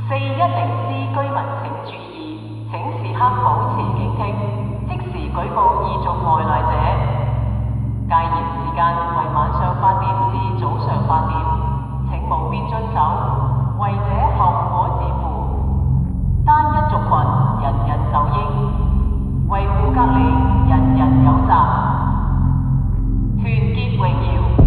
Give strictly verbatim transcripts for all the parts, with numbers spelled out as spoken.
四一零 C 居民請注意，請時刻保持警惕，即時舉報異族外來者。戒嚴時間為晚上八點至早上八點，請務必遵守，違者後果自負。單一族群，人人受益；維護隔離，人人有責。團結榮耀。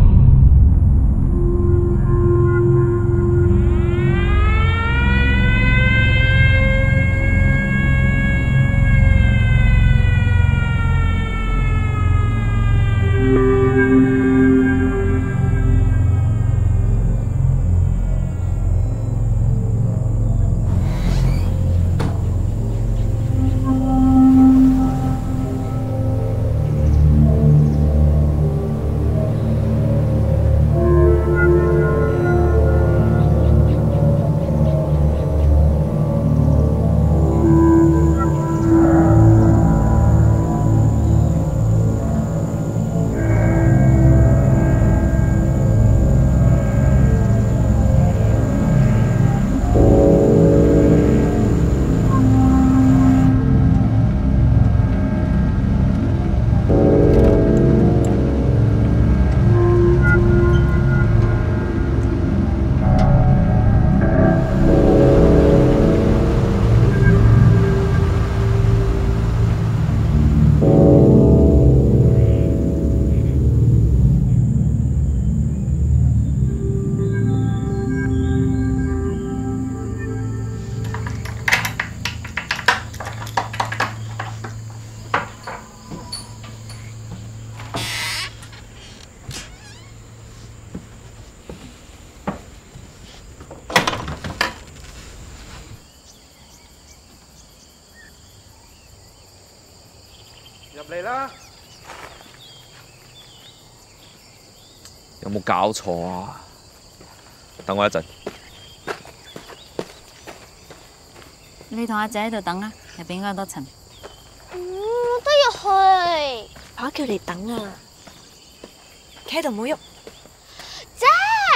入嚟啦！ 有冇搞錯啊？等我一陣。 你同阿姐喺度等啊，入邊應該多塵。 嗯，我都要去。 爸叫你等啊，企喺度唔好喐。 姐，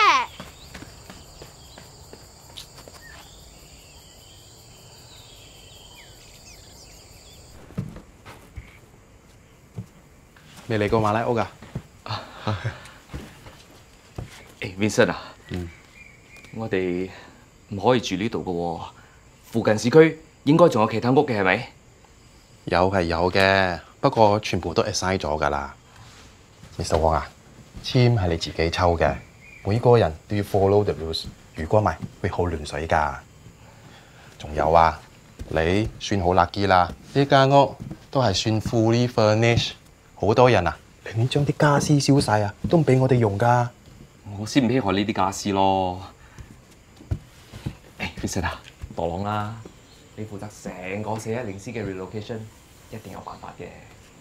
未嚟過馬拉屋㗎？ 誒 Vincent 啊， 嗯， 我哋唔可以住呢度㗎喎，附近市區應該仲有其他屋嘅係咪？ 有係有嘅，不過全部都 assign 咗㗎啦。Mister Wong 啊，簽係你自己抽嘅，每個人都要 follow the rules， 如果唔係會好亂水㗎。仲有啊，你算好 lucky 啦，呢間屋都係算 fully furnished。好多人啊，寧願將啲家私燒晒啊，都唔俾我哋用㗎。 我先唔稀罕呢啲家私咯。誒 Vincent 啊，墮朗啦，你負責成個四一零 C 嘅 relocation， 一定有辦法嘅。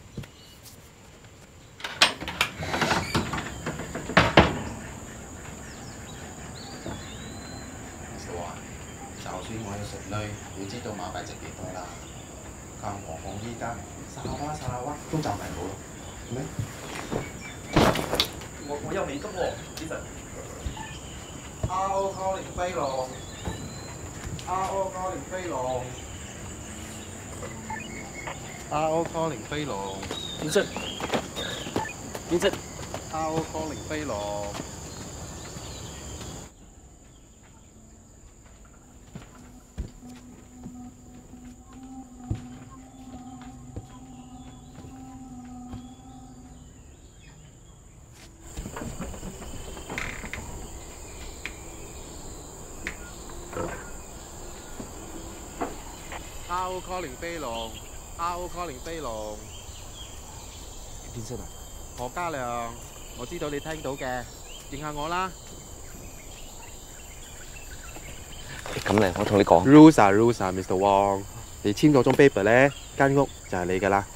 就算我有熟女，你知道馬幣值幾多啦？更何況依家沙拉沙拉哇都賺埋到咯，係咪？我我有美金喎，呢陣。R O 高齡飛龍 ，R O 高齡飛龍 ，R O 高齡飛龍。 邊隻？邊隻 ？R O 高齡飛龍。R O calling 飛龍 ，R O calling 飛龍。 邊隻啊？ 何家良，我知道你聽到嘅，應下我啦。 咁嚟，我同你講。 Rules 啊 rules 啊 ，Mister Wong， 你簽咗張 paper 咧，間屋就係你噶啦。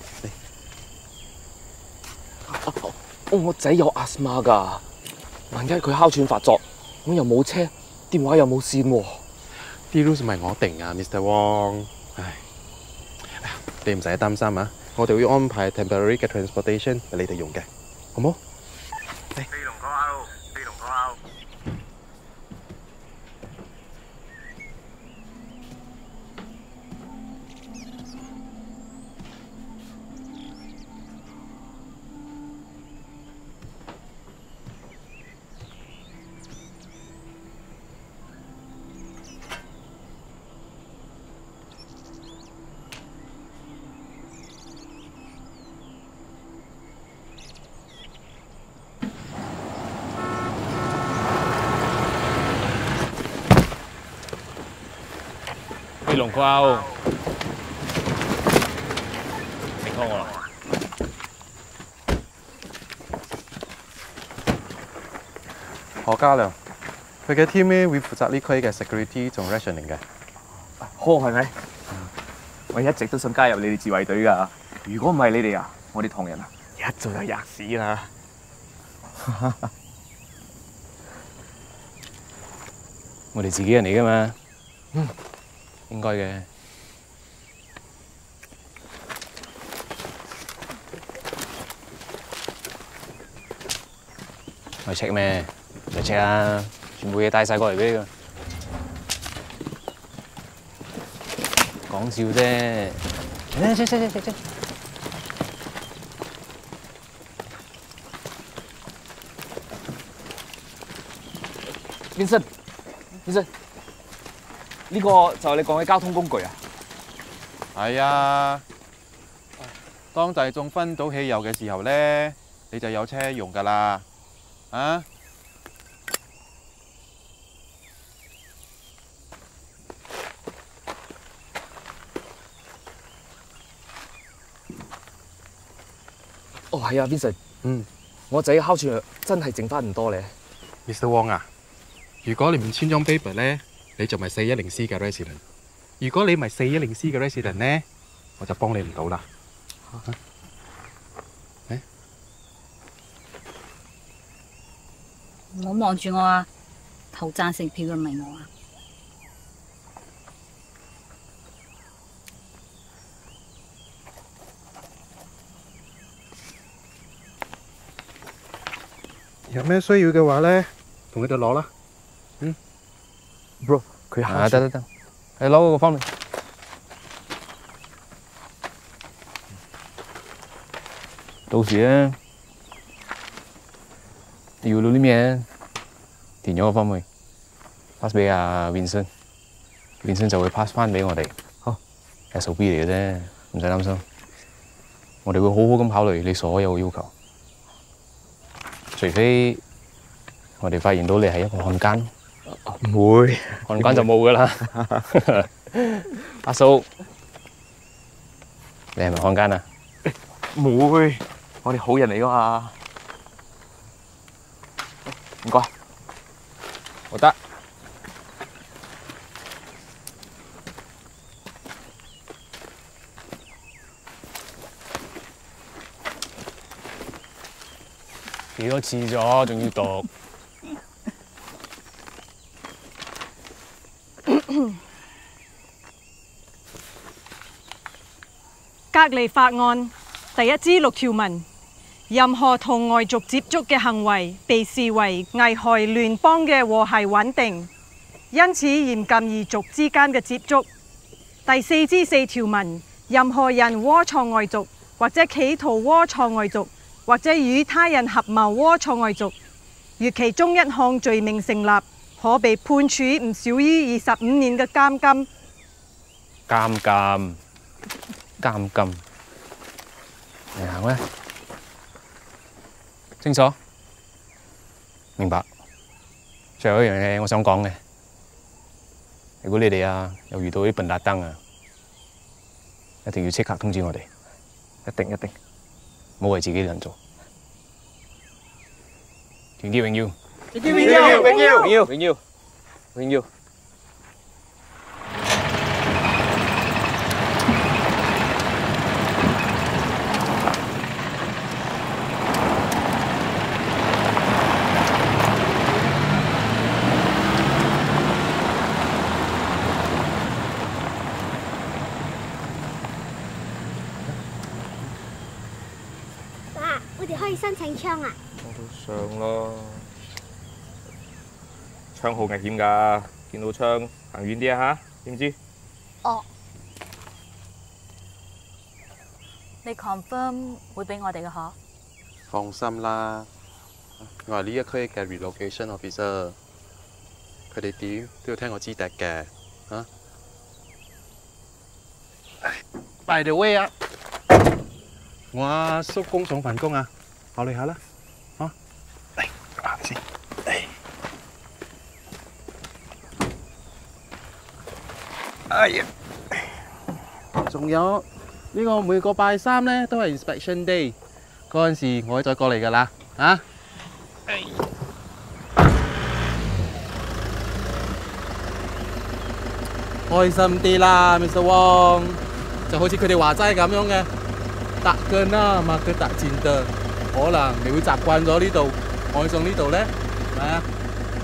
哦，我仔有 asthma 㗎，萬一佢哮喘發作，我又冇車，電話又冇線喎。 啲 rules 唔係我定啊 ，Mister Wong。唉，你唔使擔心啊，我哋會安排 temporary 嘅 transportation 俾你哋用嘅，好冇？飛龍 call out， 飛龍 call out。 飛龍溝，你 call 我啦。 何家良，佢嘅 team 咧會負責呢區嘅 security 同 rationing 嘅。 呵，係咪？我一直都想加入你哋自衛隊㗎。如果唔係你哋啊，我哋唐人啊，一早就吔屎啦。我哋自己人嚟㗎嘛，嗯，應該嘅。咪 check 咩？咪 check 啊！全部嘢帶晒過嚟俾你㗎。講笑啫。嚟嚟嚟嚟嚟嚟。Vincent。先生，呢個就係你講嘅交通工具啊？ 係啊，當大眾分到汽油嘅時候咧，你就有車用㗎啦，啊！ 哦，係啊 ，Vincent， 嗯， 我仔嘅哮喘藥真係剩翻唔多咧。 Mister Wong 啊，如果你唔簽張 paper 咧，你就咪四一零 C 嘅 resident。如果你唔係四一零 C 嘅 resident 咧，我就幫你唔到啦。誒， 唔好望住我啊！投贊成票嘅唔係我啊！ 有咩需要嘅話咧，同佢哋攞啦。嗯 ，Bro， 佢啊，得得得，你攞嗰個方面。到時咧，要到啲咩，填咗個方面 ，pass 俾阿 Vincent，Vincent 就會 pass 翻俾我哋。好 ，S O P 嚟嘅啫，唔使擔心。我哋會好好咁考慮你所有嘅要求。除非我哋發現到你係一個漢奸，唔會，漢奸就冇噶啦。阿叔，你係咪漢奸啊？唔會，我哋好人嚟噶嘛。唔該，我得。幾多次咗，仲要讀？ 隔離法案第一至六條文，任何同外族接觸嘅行為被視為危害聯邦嘅和諧穩定，因此嚴禁異族之間嘅接觸。第四至四條文，任何人窩藏外族或者企圖窩藏外族，或者與他人合謀窩藏外族，如其中一項罪名成立，可被判處唔少於二十五年嘅監禁。 監禁，監禁。你行咧，清楚？明白。最後一樣嘢我想講嘅，如果你哋啊又遇到啲笨達登啊，一定要即刻通知我哋，一定一定。唔好為自己人做。團結榮耀，團結榮耀，榮耀，榮耀，榮耀，榮耀。 我哋可以申請槍啊！ 我都想咯，槍好危險㗎，見到槍行遠啲啊嚇，知唔知？ 哦。 你 confirm 會俾我哋嘅嗬？ 放心啦，我係呢一區嘅 relocation officer，佢哋點都要聽我支笛嘅，嚇。By the way 啊！我阿叔公送份工啊，考慮下啦，啊，嚟，行先，嚟，哎呀， 仲有呢個每個拜三咧都係 inspection day， 嗰陣時我會再過嚟㗎啦，啊！開心啲啦 ，Mister Wong， 就好似佢哋話齋咁樣嘅，達根啦，嘛佢達戰得，可能你會習慣咗呢度，愛上呢度咧，係咪啊？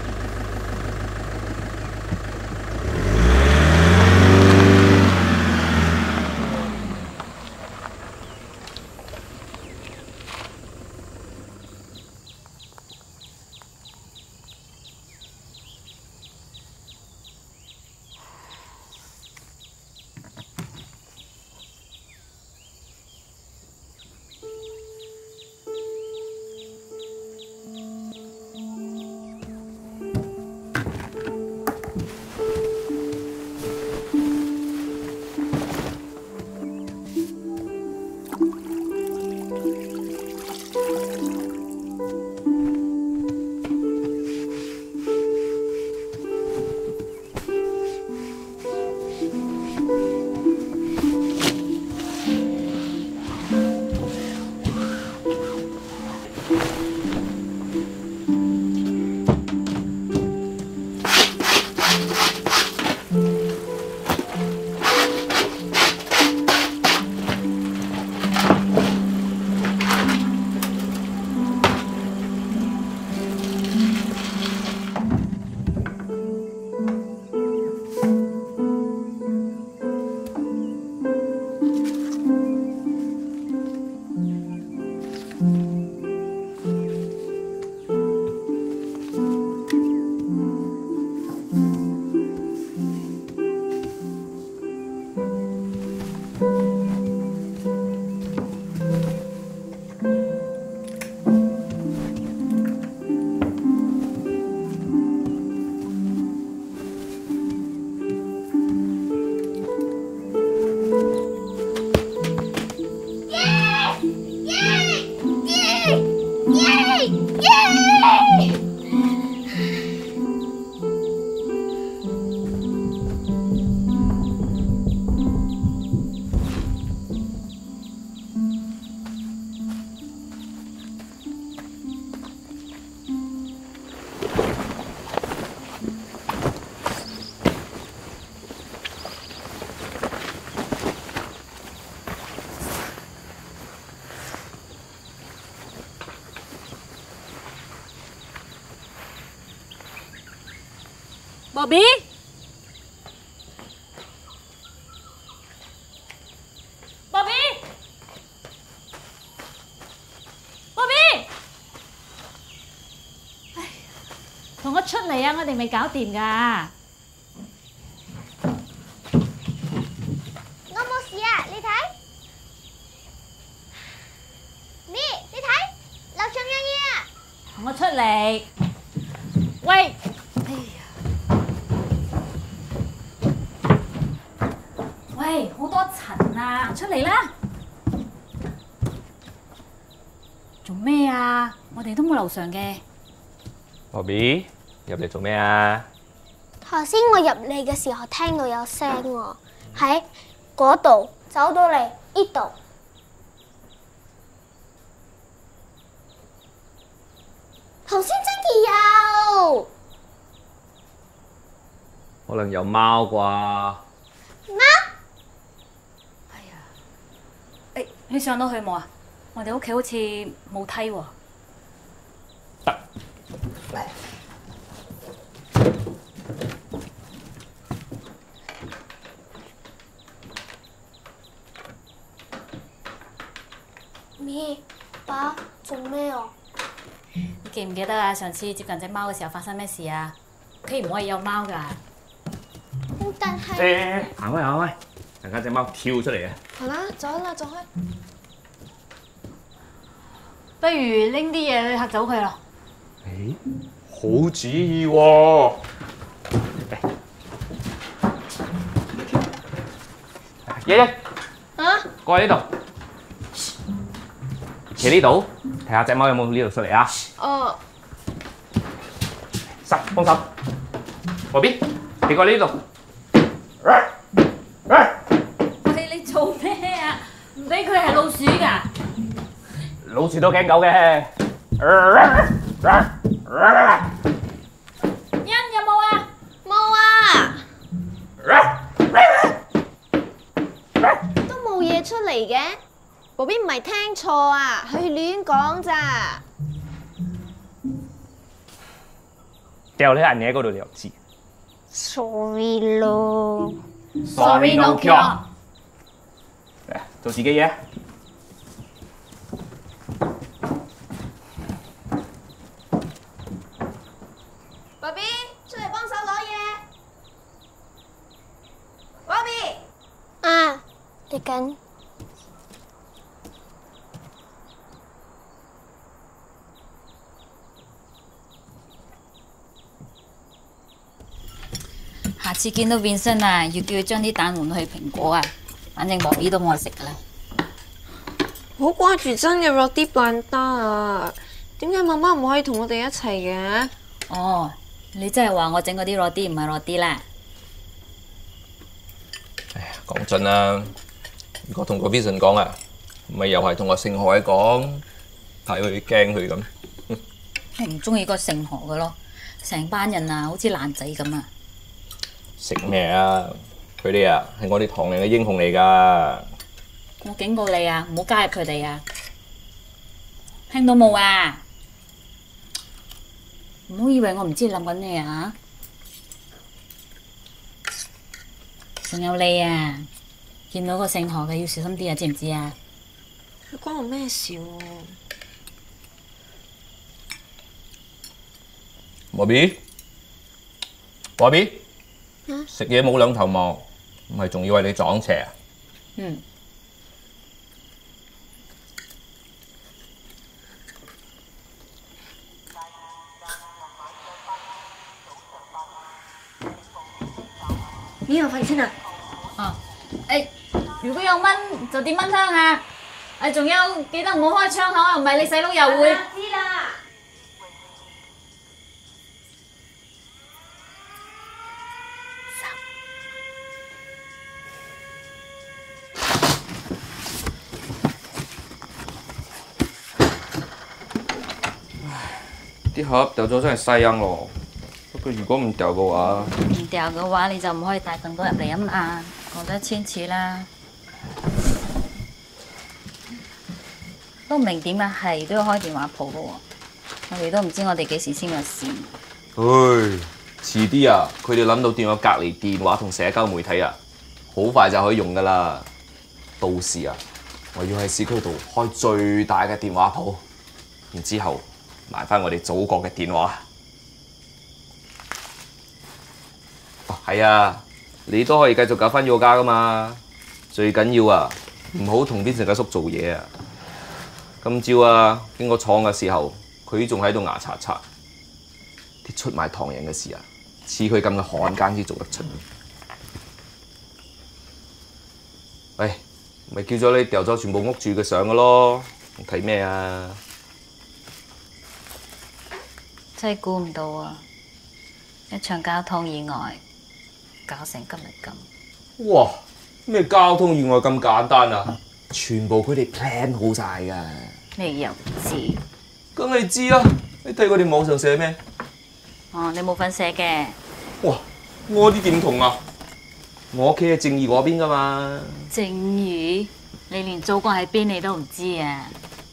Bobby， Bobby， Bobby， 唉，同我出嚟啊！我哋未搞掂㗎。 我冇事啊，你睇，你你睇，樓上有嘢啊！ 同我出嚟。喂。 喂，好多塵啊！出嚟啦！做咩啊？我哋都冇樓上嘅。 Bobby， 入嚟做咩啊？ 頭先我入嚟嘅時候聽到有聲喎，喺嗰度走到嚟呢度。頭先真係有。 可能有貓啩？ 貓？ 誒，你上到去冇啊？我哋屋企好似冇梯喎。 得。嚟。 咪，爸，做咩啊？ 你記唔記得啊？上次接近隻貓嘅時候發生咩事啊？屋企唔可以有貓㗎。 但係。 誒，行開行開，陣間隻貓跳出嚟啊！ 好啦，走啦，走開。 不如拎啲嘢去嚇走佢咯。 誒，好主意喎！爺爺， 啊？ 過嚟呢度，企呢度，睇下隻貓有冇呢度出嚟啊！ 哦。 實幫手 ，Bobby，你過嚟呢度。 你你坐做咩啊？唔俾佢係老鼠㗎？ 老鼠都驚狗嘅。 欣有冇啊？ 冇啊，都冇嘢出嚟嘅。寶貝唔係聽錯啊，佢亂講咋。 掉喺人嘢嗰度你又知。 Sorry 咯。 Sorry no cure。 嚟做自己嘢。 寶貝，出嚟幫手攞嘢。寶貝。啊，嚟緊。 下次見到 Vincent 啊，要叫佢將啲蛋換去蘋果啊，反正 Bobby 都冇人食㗎啦。 好掛住真嘅 roti prata 啊！點解媽媽唔可以同我哋一齊嘅？ 哦，你真係話我整嗰啲 roti 唔係 roti 啦？ 唉呀，講真啦，如果同個 Vincent 講啊，咪又係同個姓海講，睇佢驚佢咁。 我唔中意個姓何嘅咯，成班人啊，好似爛仔咁啊！ 食咩啊？佢哋啊係我哋唐人嘅英雄嚟㗎。 我警告你啊，唔好加入佢哋啊！聽到冇啊？唔好以為我唔知你諗緊咩啊！仲有你啊，見到個姓何嘅要小心啲啊，知唔知啊？ 佢關我咩事喎 ？Bobby，Bobby，食嘢冇兩頭望，唔係仲以為你撞邪啊？ 嗯。 你有飯先啊？ 哦，誒，如果有蚊就點蚊香啊！誒，仲有記得唔好開窗口啊，唔係你細佬又會。 知啦。 啲盒掉咗真係嘥音咯。不過如果唔掉嘅話， 唔掉嘅話你就唔可以帶咁多入嚟啊嘛，講得一千次啦。都唔明點解係都要開電話鋪嘅喎，我哋都唔知我哋幾時先有線。 唉，遲啲啊，佢哋諗到點樣隔離電話同社交媒體啊，好快就可以用噶啦。到時啊，我要喺市區度開最大嘅電話鋪，然之後賣翻我哋祖國嘅電話。哦，係啊，你都可以繼續搞翻要家噶嘛。最緊要啊，唔好同邊成家叔做嘢啊。今朝啊，經過廠嘅時候，佢仲喺度牙擦擦。啲出賣唐人嘅事啊，似佢咁嘅漢奸先做得出。喂，咪叫咗你掉咗全部屋住嘅相嘅咯，睇咩啊？ 真係估唔到啊！一場交通意外，搞成今日咁。 哇！咩交通意外咁簡單啊？全部佢哋 plan 好晒㗎。 你又唔知？ 梗係知啦！你睇佢哋網上寫咩？ 哦，你冇份寫嘅。 哇！我啲點同啊？我屋企係正義嗰邊㗎嘛。 正義？你連祖國喺邊你都唔知啊？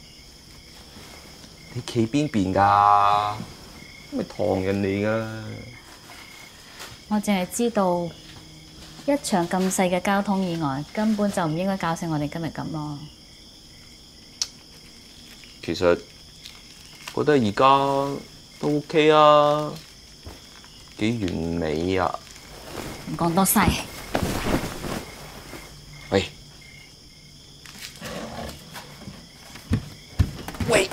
你企邊邊㗎？咪唐人嚟㗎。 我淨係知道一場咁細嘅交通意外，根本就唔應該搞成我哋今日咁咯。 其實覺得而家都 OK 啊，幾完美啊！ 唔講多晒。 喂喂！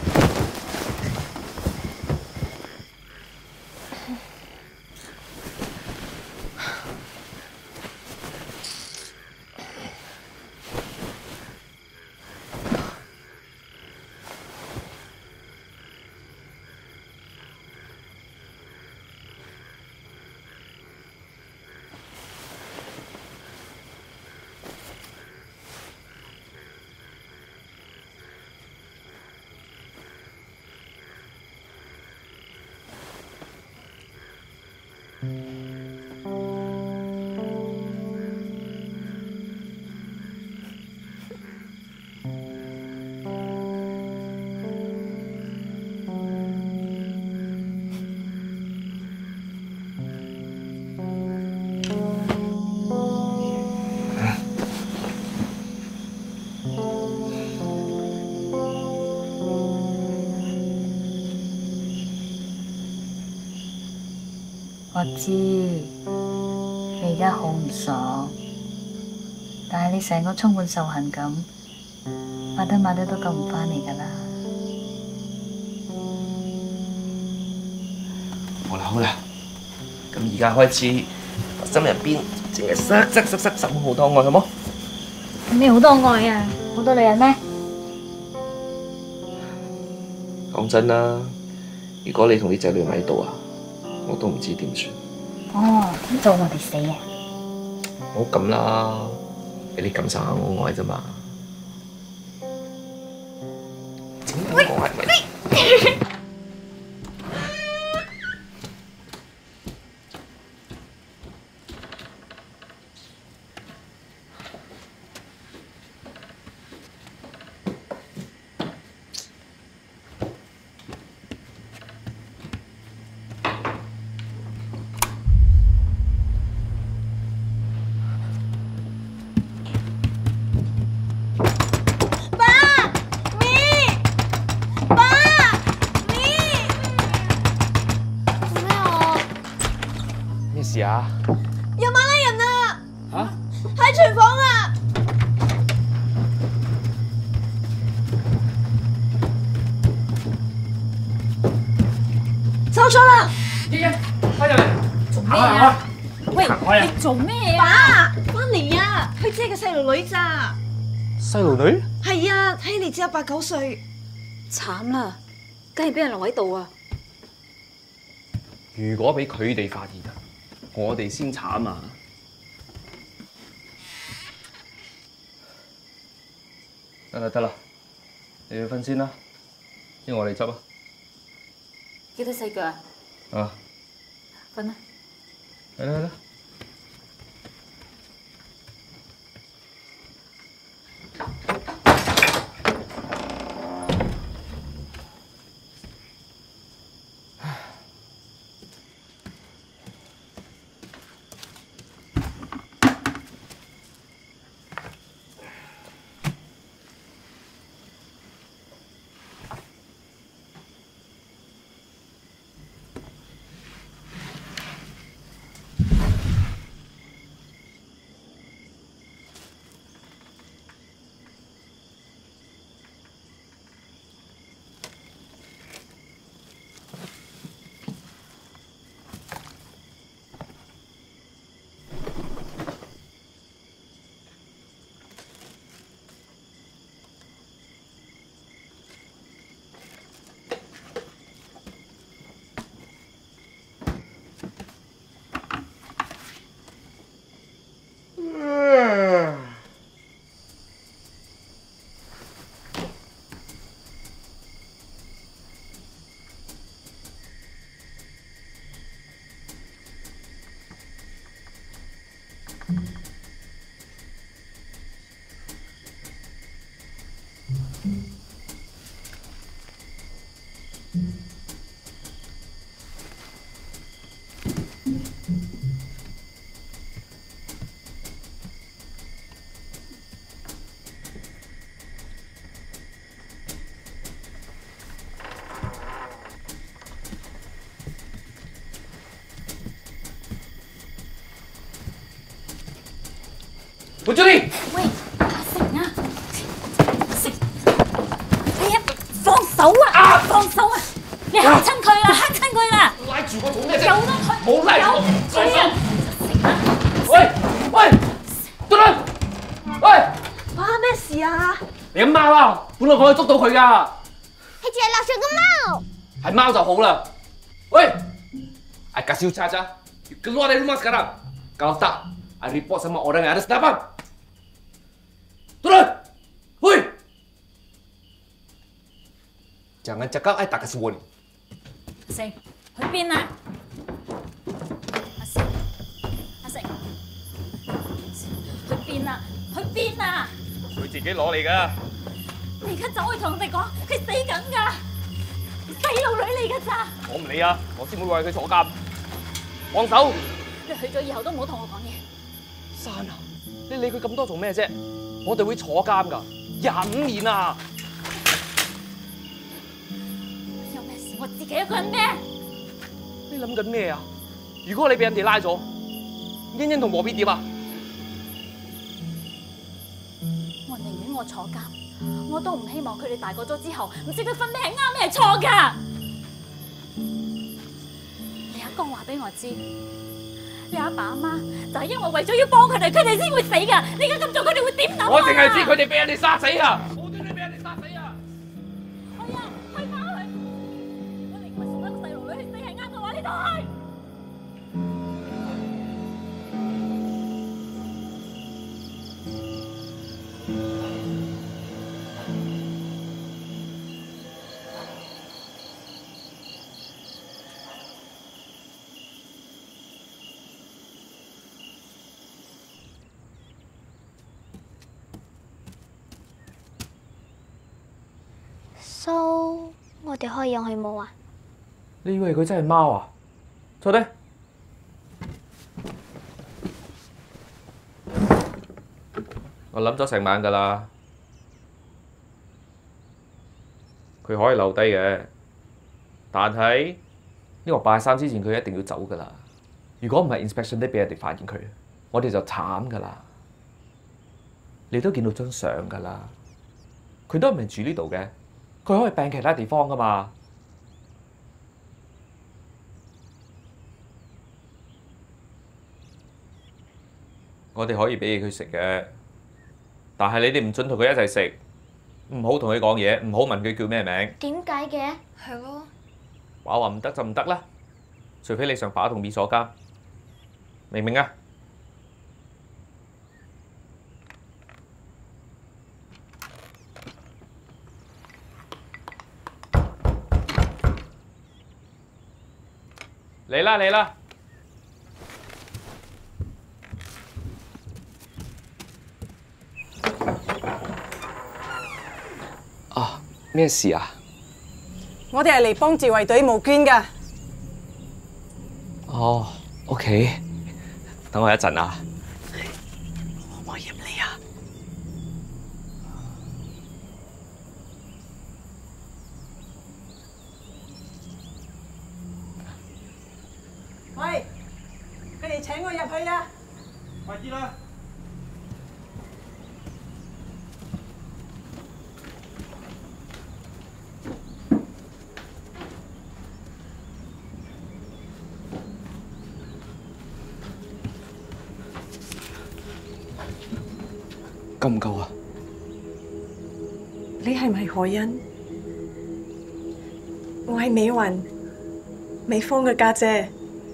我知你而家好唔爽，但係你成個充滿仇恨咁，抹得抹得都救唔返嚟㗎啦。 好啦好啦，咁而家開始，我心入邊淨係塞塞塞塞塞滿好多愛，好冇？ 咩好多愛啊？好多女人咩？ 講真啦，如果你同啲仔女唔喺度啊，我都唔知點算。 哦，做我哋死啊！ 唔好咁啦，俾你感受下我愛啫嘛。整我係咪？事啊？ 有馬拉人啊！ 嚇！ 喺廚房啊！收咗啦！ 依依，翻入嚟！ 做咩啊？喂， 行開啊！ 你做咩啊？ 爸，翻嚟啊！佢只係個細路女咋？ 細路女？ 係啊，睇嚟只有八九歲。 慘啦，梗係俾人留喺度啊！ 如果俾佢哋發現，我哋先慘啊！得啦得啦，你去瞓先啦，因為我哋執啊。 幾多細腳啊？ 啊， 瞓啦。 去啦去啦。 我叫你。 喂，阿成啊，阿成，你啊，放手啊！啊，放手啊！你嚇親佢啦，嚇親佢啦！ 拉住我做咩啫？ 由得佢， 冇拉住我， 放手！成啊！ 喂喂，嘟嘟，喂， 爸，咩事啊？ 你阿貓啊，本來我可以捉到佢㗎， 係隻垃圾嘅貓。 係貓就好啦。喂，I kasih caca, keluar dari rumah sekarang. Kalau tak, I report sama orang yang ada senapan. Turun! Hui! Jangan cakap I tak kasih warning. 阿成，去邊啊？阿成，阿成，去邊啊？去邊啊？ 佢自己攞嚟㗎。 你而家走去同人哋講，佢死緊㗎，細路女嚟㗎咋？ 我唔理啊，我先會為佢坐監。放手！ 你去咗以後都唔好同我講嘢。 珊啊，你理佢咁多做咩啫？我哋會坐監㗎，廿五年啊！ 有咩事我自己一個人孭。 你諗緊咩啊？ 如果你俾人哋拉咗，欣欣同和 B 點啊？ 我寧願我坐監，我都唔希望佢哋大個咗之後唔識得分咩係啱咩係錯㗎。你阿公話俾我知，你阿爸阿媽就係因為為咗要幫佢哋，佢哋先會死㗎。你而家咁做，佢哋會點諗啊？ 我淨係知佢哋俾人哋殺死啊！無端端俾人哋殺死啊！ 去啊，去跑去！如果你唔係送一個細路女去死係啱嘅話，你就去。 So， 我哋可以讓佢冇啊？ 你以為佢真係貓啊？坐低。我諗咗成晚㗎啦，佢可以留低嘅，但係呢個拜三之前佢一定要走㗎啦。如果唔係 inspection day 俾人哋發現佢，我哋就慘㗎啦。你都見到張相㗎啦，佢都唔係住呢度嘅。佢可以病其他地方噶嘛？我哋可以俾嘢佢食嘅，但係你哋唔准同佢一齊食，唔好同佢講嘢，唔好問佢叫咩名。 點解嘅？ 係咯。 爸話唔得就唔得啦，除非你上爸同 B 所監，明唔明啊？嚟啦嚟啦！啊，咩事啊？ 我哋係嚟幫自衛隊募捐㗎。 哦 ，OK， 等我一陣啊。 可唔可以入嚟啊？喂，佢哋請我入去啊！ 快啲啦！ 夠唔夠啊？ 你係咪何欣？我係美雲，美峰嘅家姐。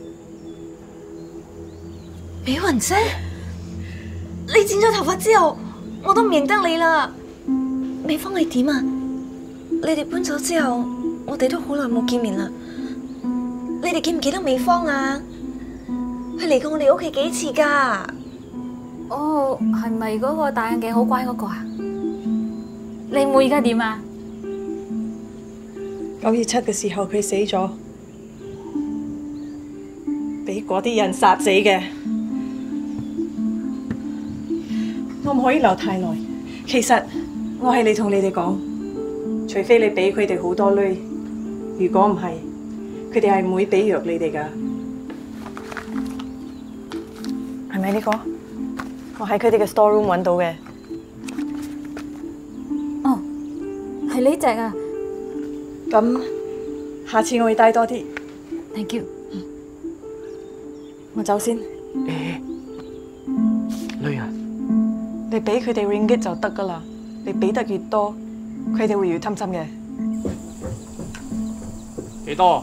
美雲姐，你剪咗頭髮之後，我都唔認得你啦。美峰你點啊？你哋搬走之後，我哋都好耐冇見面啦。你哋記唔記得美芳啊？佢嚟過我哋屋企幾次㗎？ 哦，係咪嗰個戴眼鏡好乖嗰個啊？你妹而家點啊？ 九月七嘅時候佢死咗，俾嗰啲人殺死嘅。我唔可以留太耐。其實我係嚟同你哋講，除非你俾佢哋好多鐳，如果唔係，佢哋係唔會俾藥你哋㗎。係咪呢個？我喺佢哋嘅 store room 揾到嘅。 哦，係呢隻啊！ 咁下次我會帶多啲。 Thank you。 我走先。 誒，女啊！ 你俾佢哋 ringgit 就得噶啦，你俾得越多，佢哋會越貪心嘅。 幾多？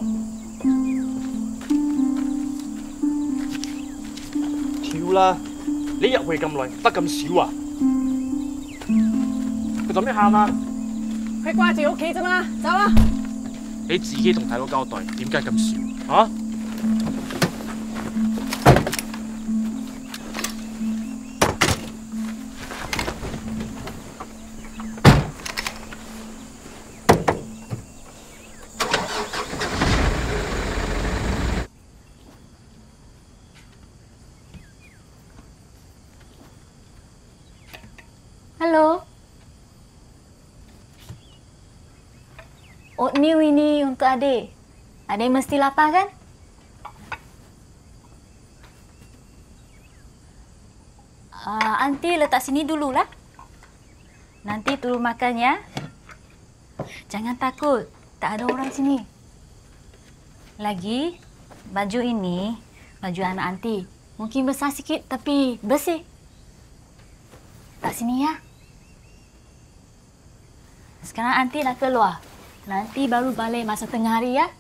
少啦！你入去咁耐，得咁少啊？佢做咩喊啊？ 佢掛住屋企啫嘛，走啊！ 你自己同大佬交代，點解咁少啊？ Halo. Oatmeal ini untuk adik. Adik mesti lapar kan? Uh, Aunty letak sini dulu lah. Nanti turun makan ya. Jangan takut, tak ada orang sini. Lagi, baju ini, baju anak Aunty. Mungkin besar sikit tapi bersih. Tak sini ya. Sekarang Aunty nak keluar. Nanti baru balik masa tengah hari ya.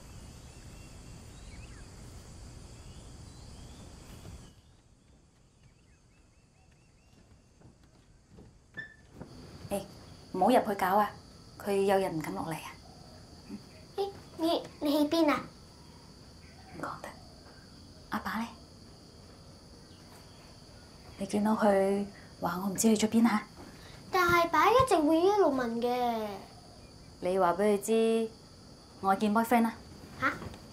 Ê,唔好入去搞啊！佢有人唔敢落嚟啊！ 誒，你你喺邊啊？ 唔講得。阿爸咧？你見到佢話我唔知去咗邊嚇？ 但係爸一直會一路問嘅。 你話俾佢知我見 boyfriend 啦。 嚇？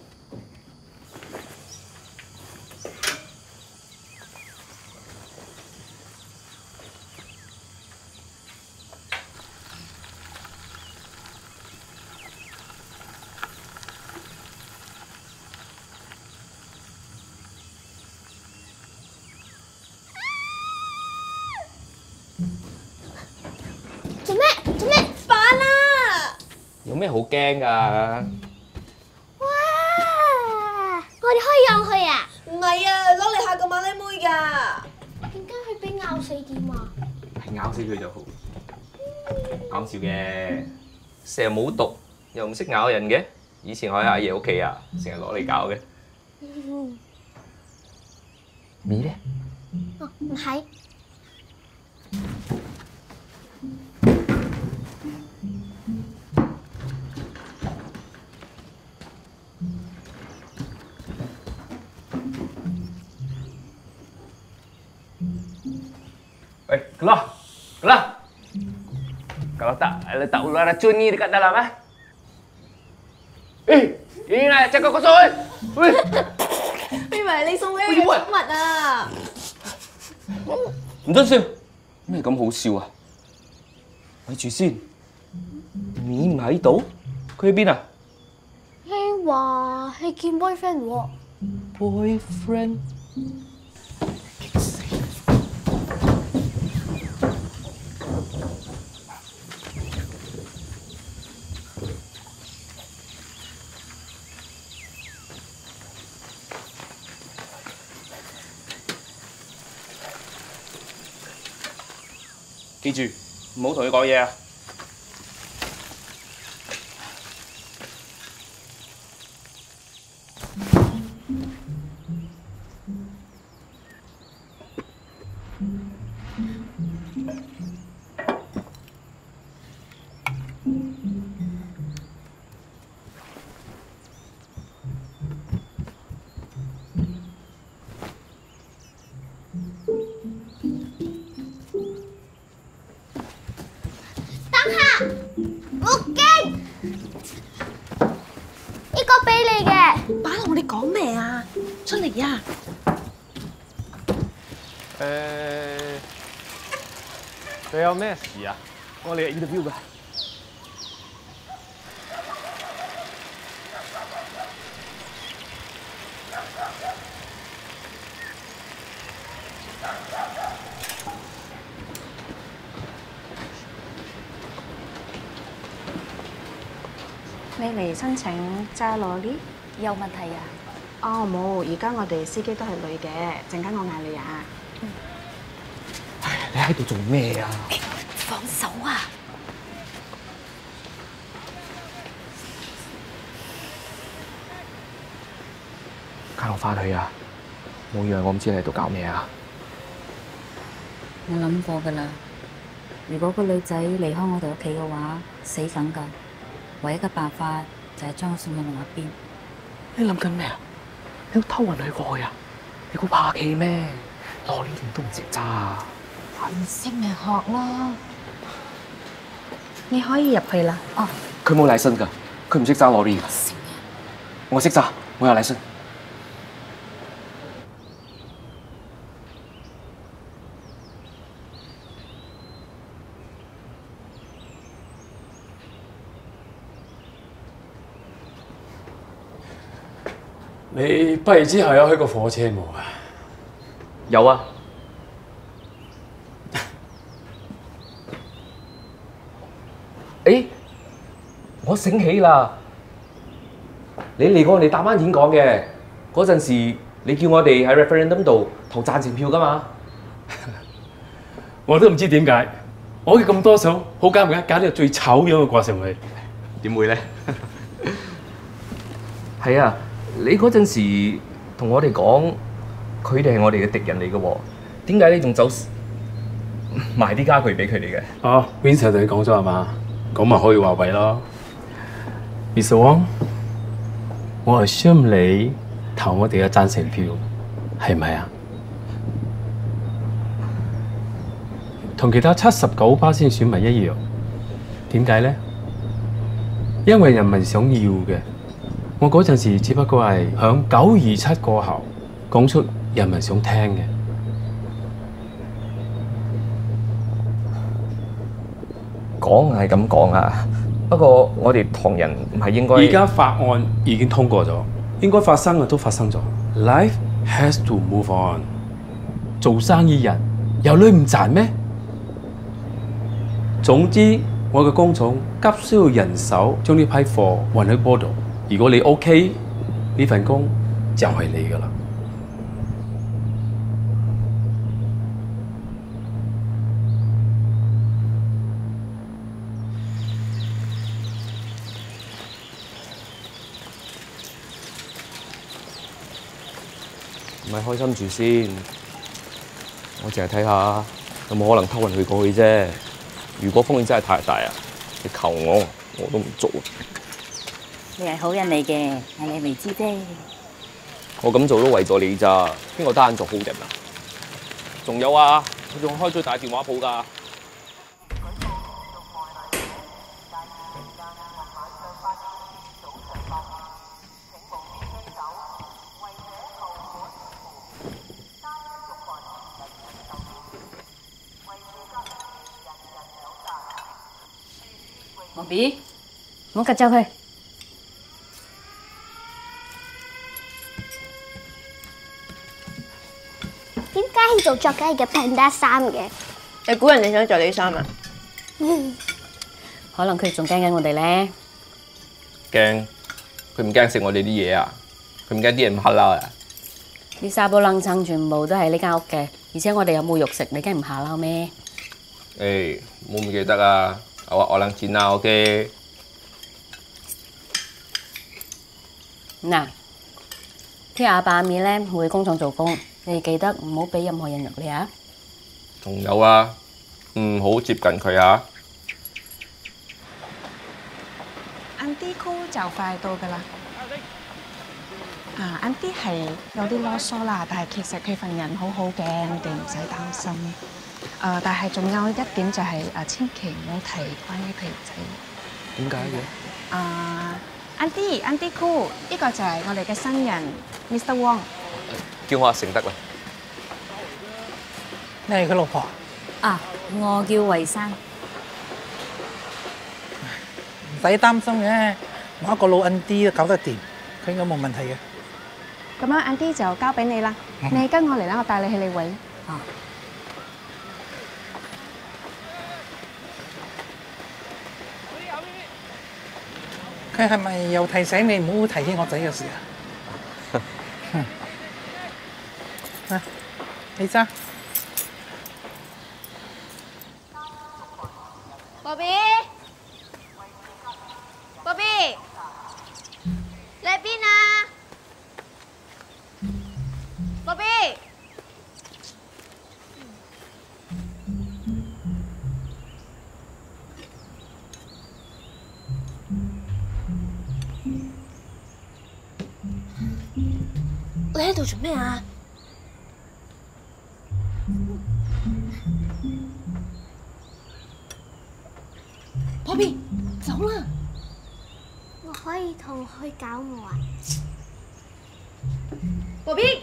做咩？做咩？反啦！ 有咩好驚㗎？ 哇！我哋可以養佢啊？ 唔係啊，攞嚟嚇個馬拉妹㗎。 點解佢俾咬死點啊？ 係咬死佢就好。講笑嘅，成日冇毒又唔識咬人嘅。以前我喺阿爺屋企啊，成日攞嚟搞嘅。你咧？ 哦，唔係。 Eh, keluar! Keluar! Kalau tak, letak ular racun ni dekat dalam, eh? Eh, ini nak cakap kosong, eh? Weh! 以為你送俾佢嘅寵物啊！ 唔准笑！咩咁好笑啊？咪住先，你唔喺度？佢喺邊啊？ 你話你見 boyfriend 喎 ？boyfriend？記住，唔好同佢講嘢啊！ 木經，呢個俾你嘅。 爸同你講咩啊？出嚟啊！ 誒，佢有咩事啊？我嚟 interview 㗎。 你嚟申請揸攞呢？ 有問題啊？ 哦，冇，而家我哋司機都係女嘅，陣間我嗌你啊。 嗯。唉，你喺度做咩啊？ 放手啊！ 跟我翻去啊！冇以為我唔知你喺度搞咩啊！ 我諗過㗎啦，如果個女仔離開我哋屋企嘅話，死梗㗎。唯一嘅辦法就係將我送去另一邊。 你諗緊咩啊？你要偷運女過去啊？你估怕企咩？攞呢點都唔識揸啊！ 唔識咪學咯。你可以入去啦。哦。 佢冇禮身㗎，佢唔識揸攞呢㗎。我識揸，我有禮身。 你畢業之後有去過火車冇啊？ 有啊， 我醒起啦，你嚟過我哋大灣演講嘅嗰陣時，你叫我哋喺 referendum 度投贊成票㗎嘛？ 我都唔知點解，我嘅咁多相，好揀唔揀揀到最醜樣嘅掛上去。 點會咧？係啊，你嗰陣時同我哋講，佢哋係我哋嘅敵人嚟嘅喎，點解你仲走賣啲家具俾佢哋嘅？ 哦 ，Vincent 同你講咗係嘛？咁咪可以話為咯。Mister Wong， 我係 assume 你投我哋嘅贊成票，係咪啊？同其他七十九巴仙選民一樣，點解咧？因為人民想要嘅。我嗰陣時只不過係響九二七過後講出人民想聽嘅。 講係咁講啊，不過我哋唐人唔係應該。 而家法案已經通過咗，應該發生嘅都發生咗。Life has to move on。做生意人有女唔賺咩？總之，我嘅工廠急需要人手將呢批貨運去波度。如果你 OK， 呢份工就係你㗎啦。 唔係開心住先，我淨係睇下有冇可能偷運佢過去啫。如果風險真係太大啊，你求我，我都唔做。 你係好人嚟嘅，係你未知啫。 我咁做都為咗你咋，邊個得閒做好人啊？仲有啊，佢仲開咗大電話鋪㗎。 我 B， 唔好吉走佢。 點解要做作家嘅 Panda 衫嘅？ 你估人哋想着你衫啊？ 可能佢仲驚緊我哋咧。 驚？佢唔驚食我哋啲嘢啊？佢唔驚啲嘢唔黑啦啊？ 啲沙煲冷撐全部都係呢間屋嘅，而且我哋有冇肉食，你驚唔下撈咩？ 誒，冇唔記得啊！我我冷錢啊 ，OK。 嗱，聽日阿爸阿咪咧會去工廠做工，你哋記得唔好俾任何人入嚟啊！ 仲有啊，唔好接近佢啊 ！Auntie Cool 就快到㗎啦。啊 ，Auntie 係有啲囉嗦啦，但係其實佢份人好好嘅，你哋唔使擔心。誒、呃，但係仲有一點就係、是、誒，千祈唔好提關於佢仔。 點解嘅？ 啊 ，Auntie Auntie Cool， 呢個就係我哋嘅新人 Mister Wong。 叫我阿成得啦。 你係佢老婆？ 啊，我叫慧珊。 唔使擔心嘅，我一個老 Auntie 都搞得掂，佢應該冇問題嘅。 咁樣 Auntie 就交俾你啦，嗯、你跟我嚟啦，我帶你去你位。啊。 佢係咪又提醒你唔好提起我仔嘅事啊？啊，你揸。 Bobby， Bobby， 你喺邊啊 ？Bobby， 你喺度做咩啊？Bobby， 走啦！ 我可以同佢搞我啊 ！Bobby，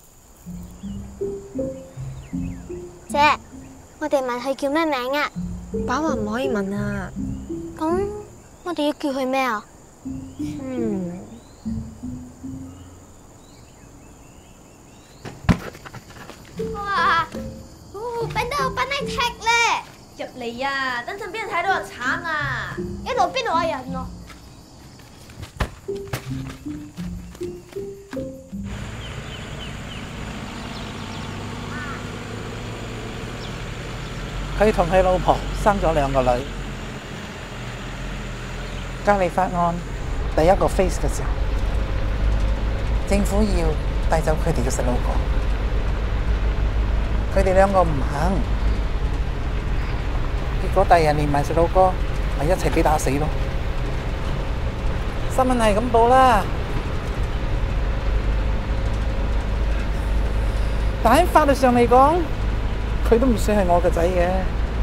姐，我哋問佢叫咩名啊？ 爸話唔可以問啊。 咁我哋要叫佢咩啊？ 嗯。 哇！哦，變到班尼踢咧！ 入嚟啊！等陣俾人睇到就慘啊！ 一路邊度有人喎？ 佢同佢老婆生咗兩個女。隔離法案第一個 phase 嘅時候，政府要帶走佢哋嘅細路哥，佢哋兩個唔肯，結果第二日連埋細路哥咪一齊俾打死咯。新聞係咁報啦，但喺法律上嚟講，佢都唔算係我個仔嘅。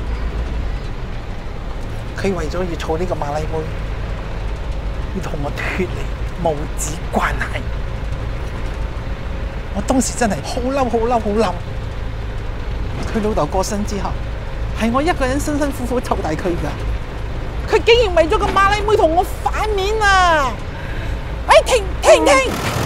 佢為咗要娶呢個馬拉妹，要同我脫離母子關係。我當時真係好嬲、好嬲、好嬲。佢老豆過身之後，係我一個人辛辛苦苦湊大佢㗎。佢竟然為咗個馬拉妹同我反面啊！哎，停停停！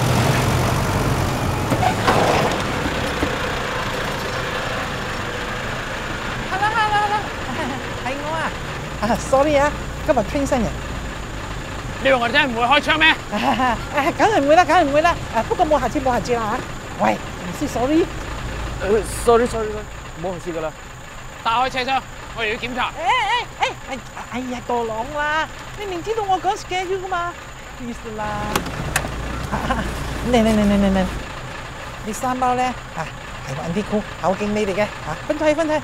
係啦係啦係啦，係我啊！啊 ，sorry 啊，今日傾新人。 你話我哋真係唔會開槍咩？ 誒，梗係唔會啦，梗係唔會啦。誒，不過冇下次，冇下次啦嚇。喂，唔知 sorry。 誒，sorry sorry，冇下次噶啦。打開車廂，我哋要檢查。 誒誒誒，哎哎呀，多朗啦，你明知道我講 schedule 噶嘛 ？please 啦。嚟嚟嚟嚟嚟嚟，呢三包咧啊，係我 Auntie Cool 孝敬你哋嘅嚇，分睇分睇。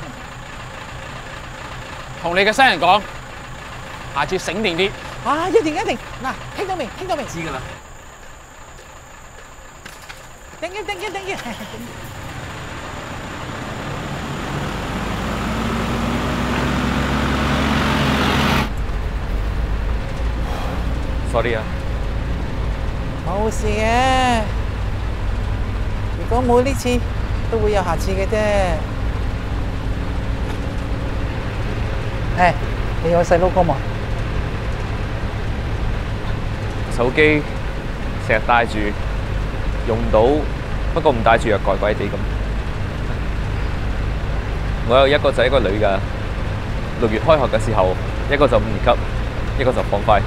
同你嘅新人講，下次醒定啲。 啊！一定一定，嗱，聽到未？聽到未？ 知㗎啦。 Thank you, thank you, thank you。 sorry 啊。 冇事嘅，如果冇呢次，都會有下次嘅啫。誒，你有細佬哥冇？ 手機成日帶住，用到，不過唔帶住又怪怪地咁。我有一個仔一個女㗎，六月開學嘅時候，一個就五年級，一個就放快。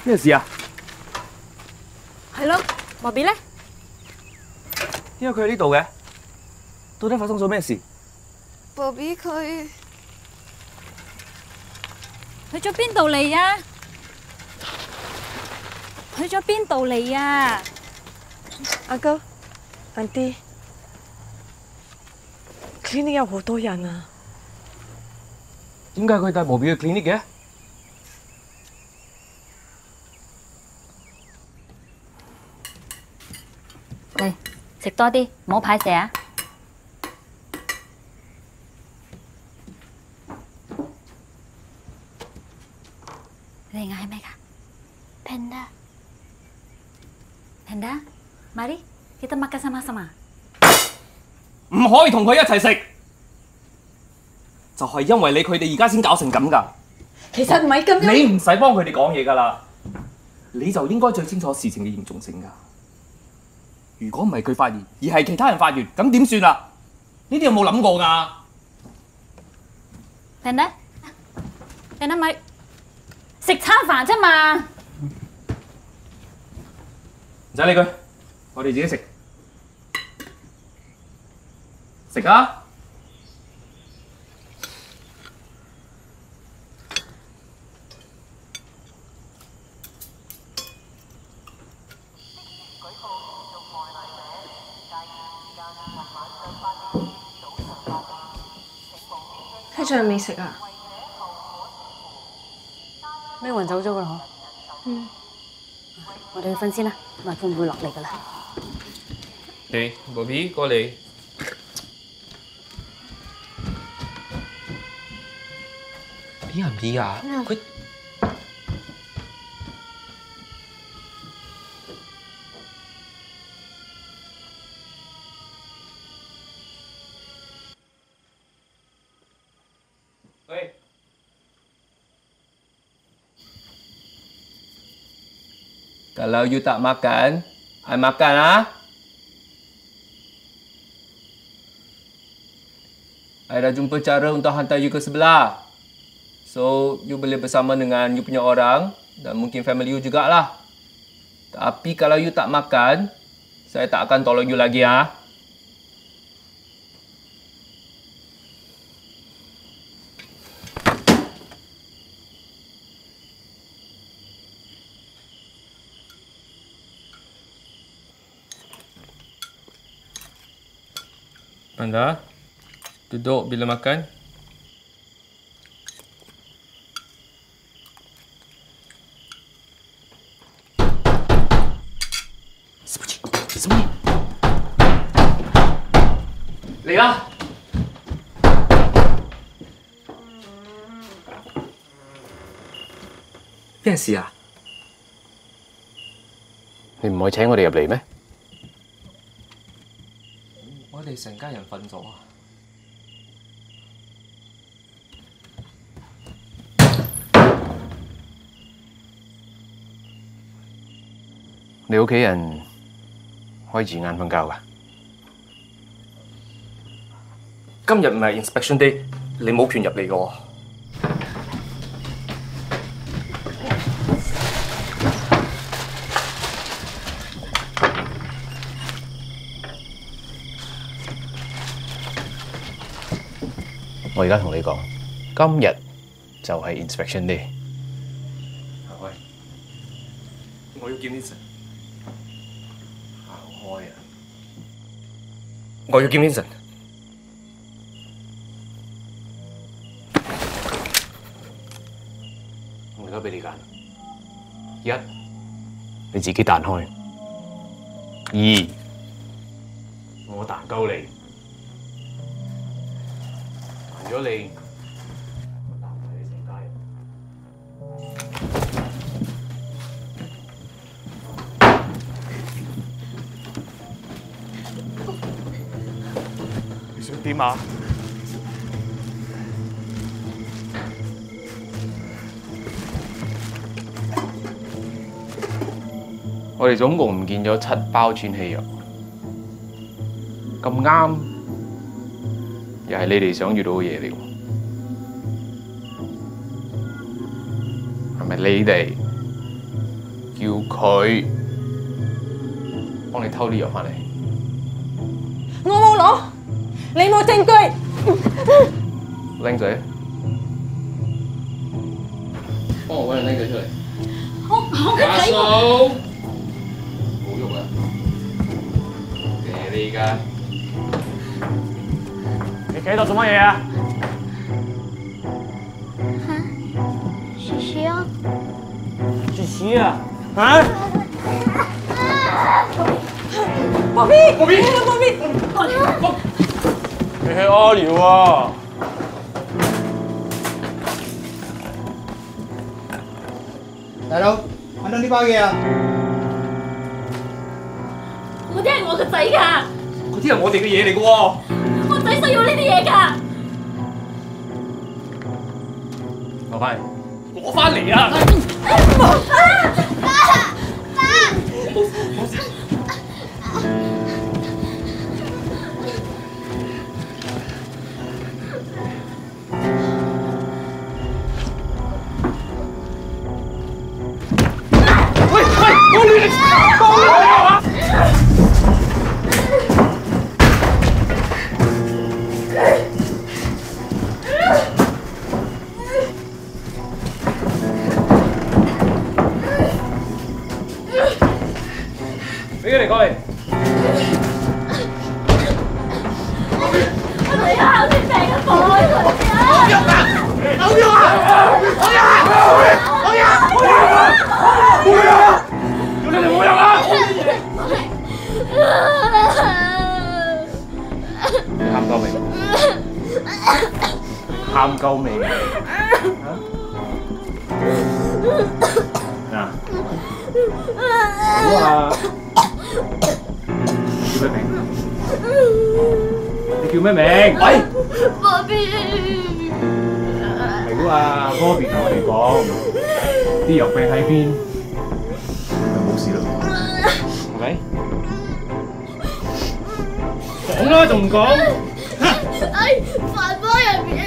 咩事啊？ 係咯，Bobby 咧？ 點解佢喺呢度嘅？到底發生咗咩事 ？Bobby 佢去咗邊度嚟啊？去咗邊度嚟啊？ 阿哥、阿弟 ，clinic 有好多人啊！ 點解佢帶 Bobby 去 clinic 嘅？ 嚟食多啲，唔好排泄啊！你哋嗌咩㗎 ？Panda。 Panda， mari kita makan sama-sama。 唔可以同佢一齊食，就係因為你佢哋而家先搞成咁㗎。 其實唔係咁樣。 你唔使幫佢哋講嘢㗎啦，你就應該最清楚事情嘅嚴重性㗎。如果唔係佢發現，而係其他人發現，咁點算啊？呢啲有冇諗過㗎 ？Panda，Panda 咪食餐飯啫嘛， 唔使理佢，我哋自己食。食啊！ 佢仲係未食啊？ 咩雲走咗㗎啦？嗬。 嗯。 我哋去瞓先啦，咪佢唔會落嚟㗎啦。 嚟，Bobby 過嚟。邊人啲啊？佢喂，kalau you tak makan, I makan ah. I dah jumpa cara untuk hantar you ke sebelah. So, you boleh bersama dengan you punya orang dan mungkin family you jugalah. Tapi kalau you tak makan, saya tak akan tolong you lagi ah. Anda duduk bila makan. Sembunyi, sembunyi. 嚟啦！ 咩事啊？ 你唔可以請我哋入嚟咩？ 我哋成家人瞓咗啊！ 你屋企人開住眼瞓覺㗎？ 今日唔係 inspection day，你冇權入嚟嘅喎。 我而家同你講，今日就係 inspection day。 喂，我要見 Vincent。 行開啊！ 我要見 Vincent。 我而家俾你揀，一你自己彈開，二我彈鳩你。如果你我彈埋你成家人。 你想點啊？ 我哋總共唔見咗七包穿氣藥，咁啱又係你哋想遇到嘅嘢嚟喎，係咪你哋叫佢幫你偷啲藥翻嚟。 我冇攞，你冇證據。 僆仔，幫我揾人僆仔出嚟。 我我嘅阿仔。 嫂，冇喐啊！你而家， 你企喺度做乜嘢啊？ 叔叔啊！ 住屎啊！嚇！ 波比，波比，波比， 你去屙尿喎！ 大佬，揾到呢包嘢啊！ 嗰啲係我個仔㗎， 嗰啲係我哋嘅嘢嚟嘅喎。 我仔需要呢啲嘢㗎。 攞翻嚟，攞翻嚟啊！喂喂，我亂嚟，幫我啊！俾佢哋過嚟。 我仔啊，好似病咁放開佢啊！ 有啊！有啊！有啊！有啊！冇用啊！叫你哋冇用啊！ 你喊夠未？喊夠未？嗱，好啊！叫咩名？你叫咩名？喂！ 波比。 係啊，波比同我哋講，啲藥病喺邊，就冇事啦，係咪？講啦，仲唔講？ 哎，飯煲入邊。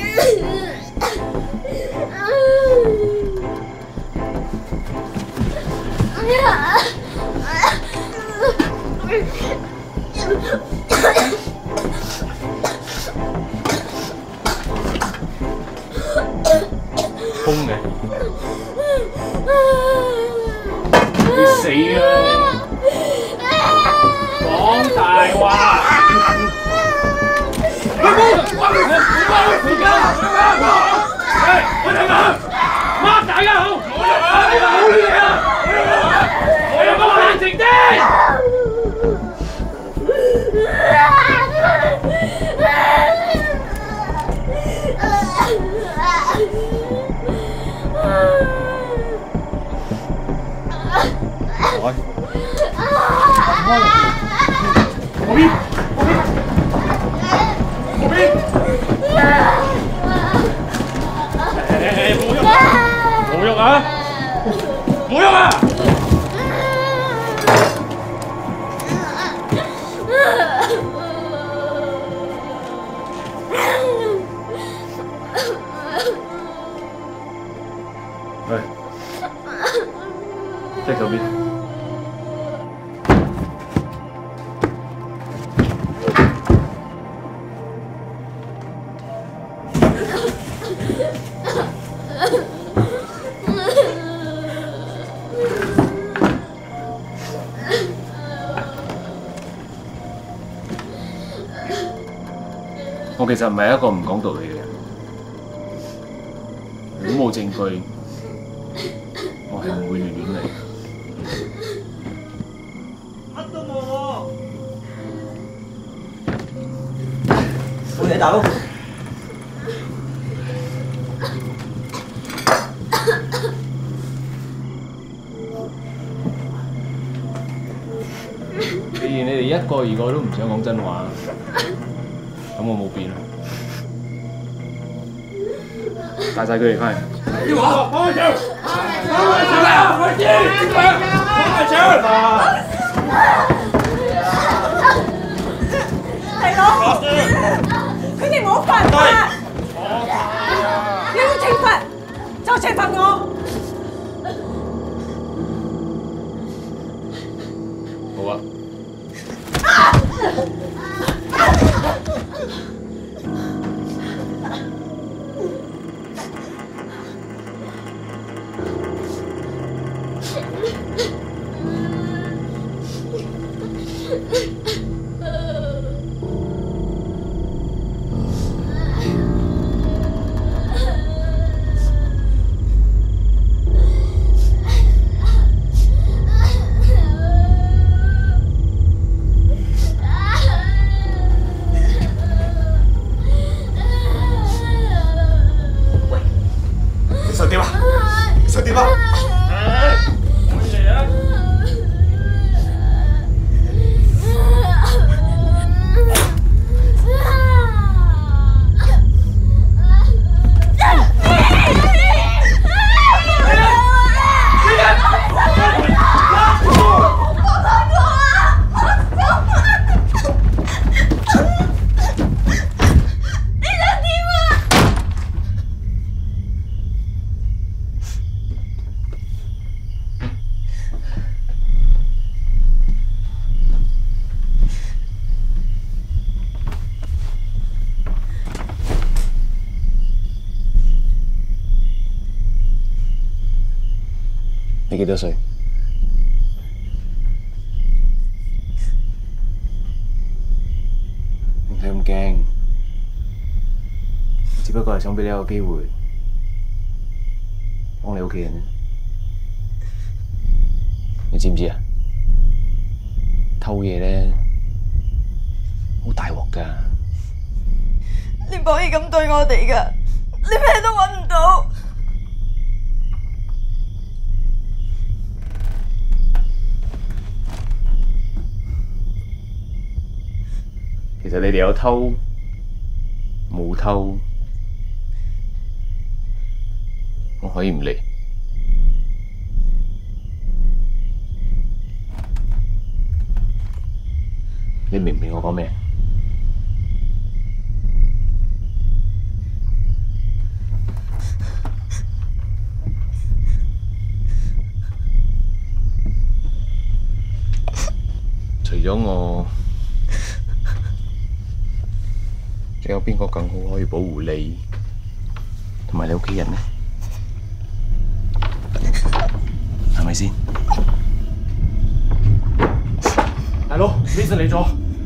空嘅，你死啊！講大話！你冇，我我我而家，喂，我哋啊，擘大家口，我哋啊，你冇嘢啊，我有冇冷靜啲？喂，嗰邊，嗰邊，嗰邊，誒冇用啊，冇用啊，冇用啊！喂，即係嗰邊。我其實唔係一個唔講道理嘅人，如果冇證據，我係唔會亂亂嚟。 乜都冇喎！我哋大佬。 既然你哋一個二個都唔想講真話，咁我冇變啦。帶晒佢哋翻嚟。要我幫佢做，幫佢做啦！我知，幫佢做。 係咯，佢哋冇犯法，你要懲罰就懲罰我。 好啊。 想點啊？想點啊？冇嘢啊！ 你幾多歲？唔使咁驚，只不過係想俾你一個機會，幫你屋企人。你知唔知啊？偷嘢咧，好大鑊㗎。 你唔可以咁對我哋㗎，你咩都揾唔到。 其實你哋有偷冇偷，我可以唔理。你明唔明我講咩？除咗我，仲有邊個更好可以保護你同埋你屋企人呢？係咪先？ 大佬 ，Vincent 嚟咗。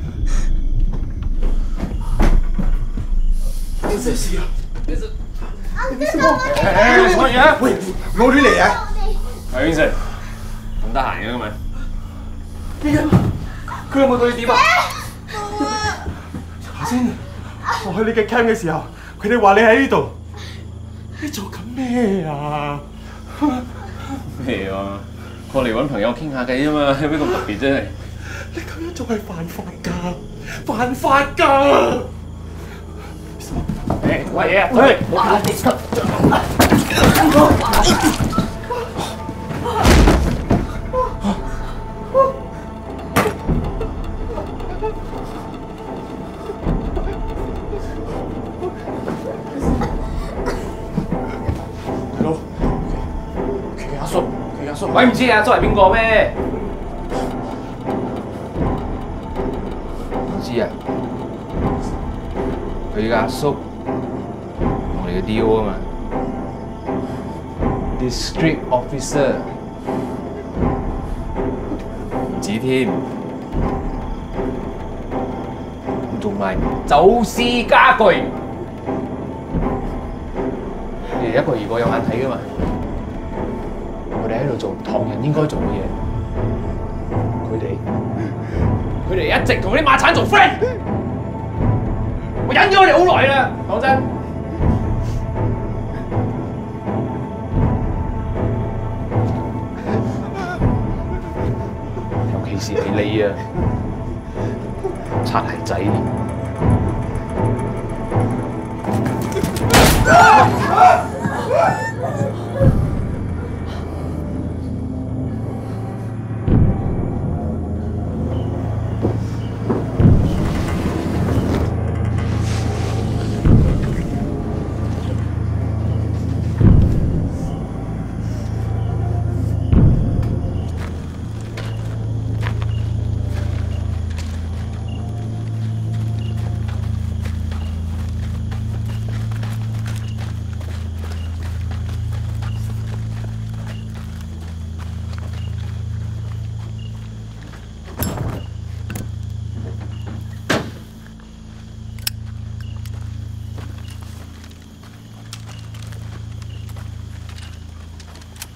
Vincent 事啊 ！Vincent， 誒，做乜嘢？喂，我亂嚟啊！ 係 Vincent，咁得閒嘅今日。 邊個？佢有冇對你點啊？頭先我去你嘅 camp 嘅時候，佢哋話你喺呢度，你做緊咩啊？ 咩啊？過嚟揾朋友傾下偈啫嘛，有咩咁特別啫？ 你咁樣做係犯法㗎，犯法㗎！ 誒，做乜嘢啊？喂，我你鬼唔知阿叔係邊個咩？唔知啊，佢嘅阿叔同你嘅 D O 啊嘛 ，District Officer 唔止添，仲埋走私家具，你哋一個二個有眼睇噶嘛？我哋喺度做唐人應該做嘅嘢，佢哋佢哋一直同啲馬產做 friend， 我忍咗佢哋好耐啦，講真。尤其是係你啊，擦鞋仔。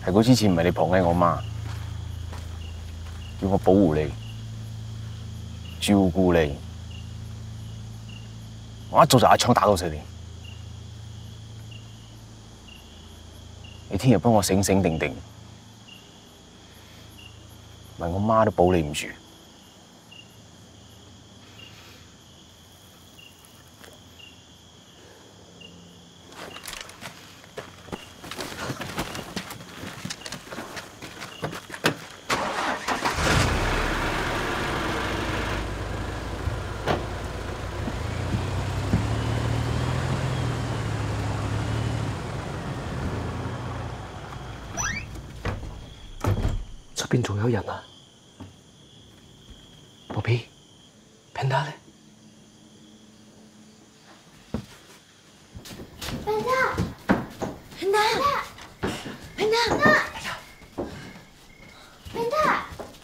係嗰支錢唔係你綁緊我媽，要我保護你、照顧你。我一早就一槍打到死你。你聽日幫我醒醒定定，唔係我媽都保你唔住。 出邊仲有人啊 ？Bobby Panda 咧 ？Panda Panda Panda Panda。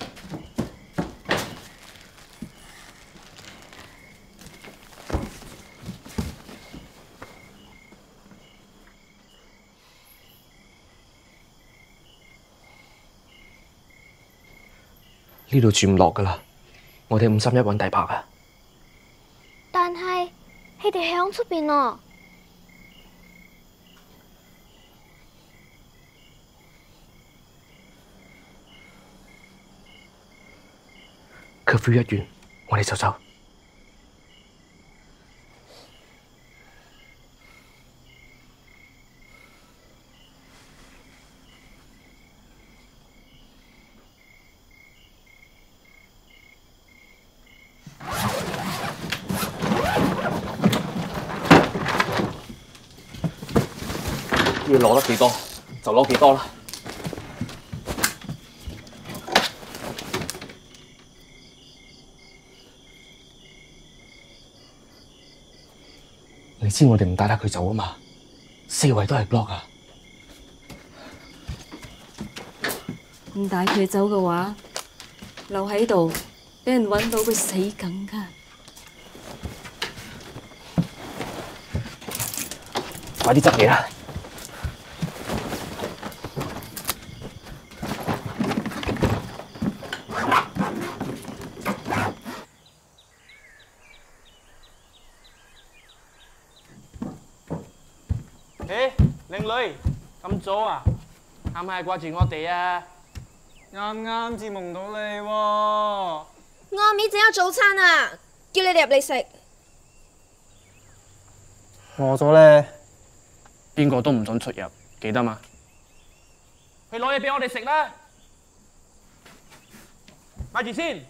呢度住唔落噶啦，我哋五三一揾大伯啊！ 但係佢哋響出邊喎。 curfew 一完，我哋就走。要攞得幾多就攞幾多啦。你知我哋唔帶得佢走啊嘛，四圍都係 block 啊。 唔帶佢走嘅話，留喺度，俾人揾到佢死梗㗎。 快啲執嘢啦！ 誒，靚女，咁早啊？係咪係掛住我哋啊？啱啱至夢到你喎。 我阿咪整咗早餐啊，叫你哋入嚟食。 餓咗咧， 邊個都唔准出入，記得嘛？ 去攞嘢俾我哋食啦。買住先。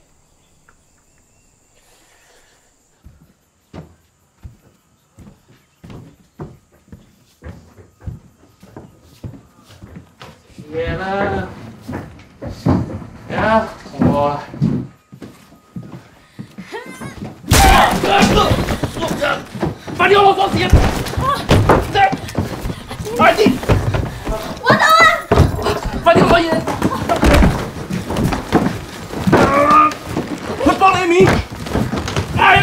嘢啦，嚟啦，同我啦。快啲攞鎖匙啊！快啲！ 揾到啊！ 快啲攞嘢！佢幫你面。哎！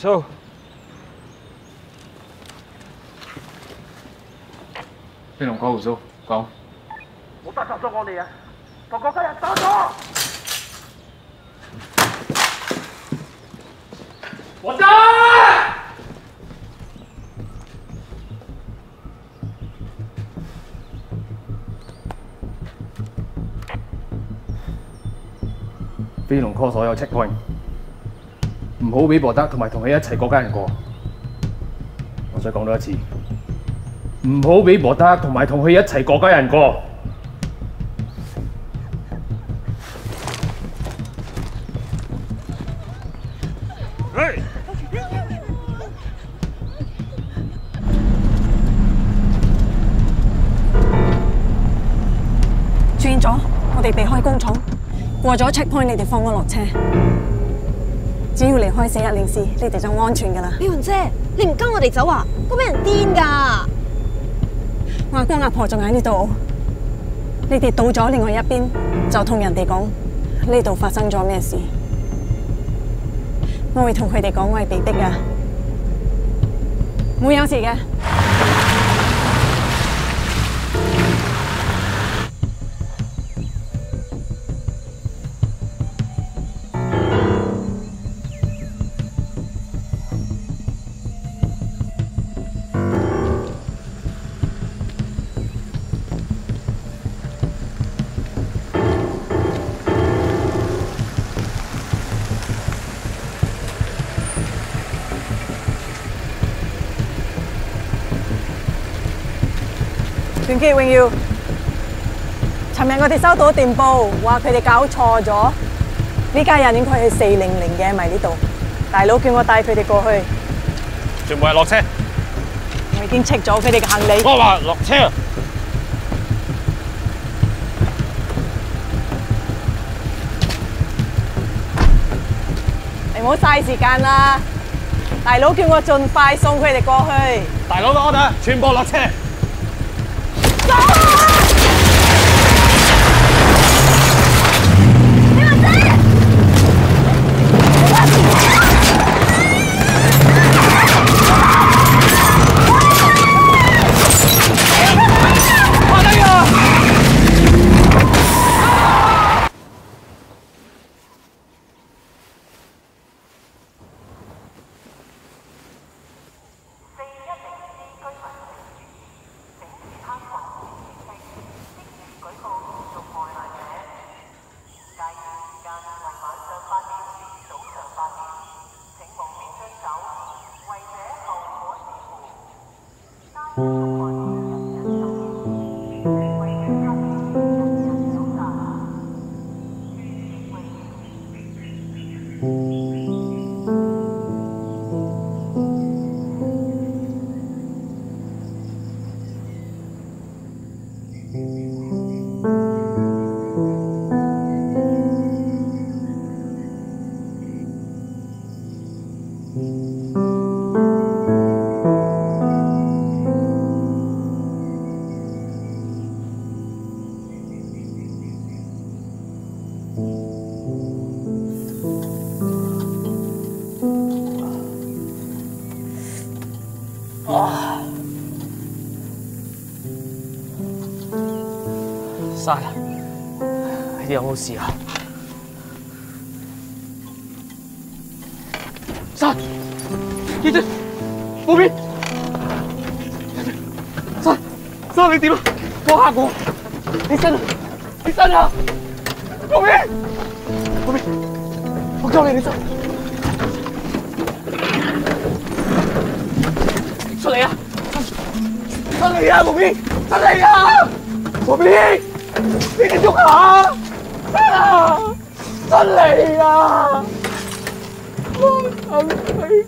數。 飛龍哥胡鬚講。 冇得殺咗我哋啊！同國家人打咗！我在。 飛龍 call 所有 checkpoint， 唔好俾博德同埋同佢一齊嗰家人過。我再講多一次，唔好俾博德同埋同佢一齊嗰家人過。 轉咗，我哋避開工廠。 過咗 checkpoint， 你哋放我落車。只要離開四一零市，你哋就安全噶啦。 美雲姐，你唔跟我哋走啊？都俾人癲噶！ 我阿公阿婆仲喺呢度，你哋到咗另外一邊，就同人哋講呢度發生咗咩事。我會同佢哋講我係被逼噶，冇有事嘅。 團結榮耀，尋日我哋收到電報，話佢哋搞錯咗，呢家人應該係四零零嘅，咪呢度。大佬叫我帶佢哋過去， 全部係落車。 我已經 check 咗佢哋嘅行李。 我話落車。 你唔好嘥時間啦，大佬叫我盡快送佢哋過去。 大佬嘅 order，全部落車。 走啊！你話姐， 快啲啊！ 山，你有冇事啊？山，記住，冇變。山，山你點啊？放下我，起身啊！起身啊！冇變，冇變，我救你，你走。出嚟啊！出嚟啊！冇變，出嚟啊！冇變。 你哋喐下！啊！出嚟啊！我等你。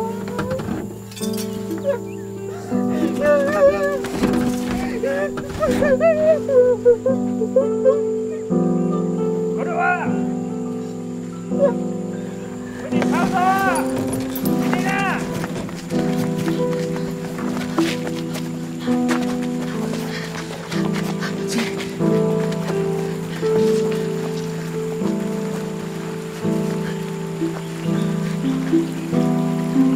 嗰度啊！佢哋跑咗，你啊！ 你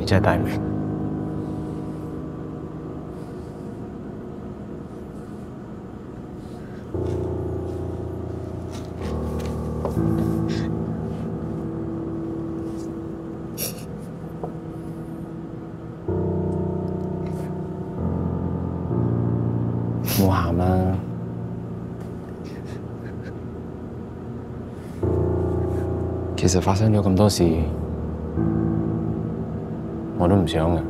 你真係大明。冇喊啦。其實發生咗咁多事，我都唔想嘅。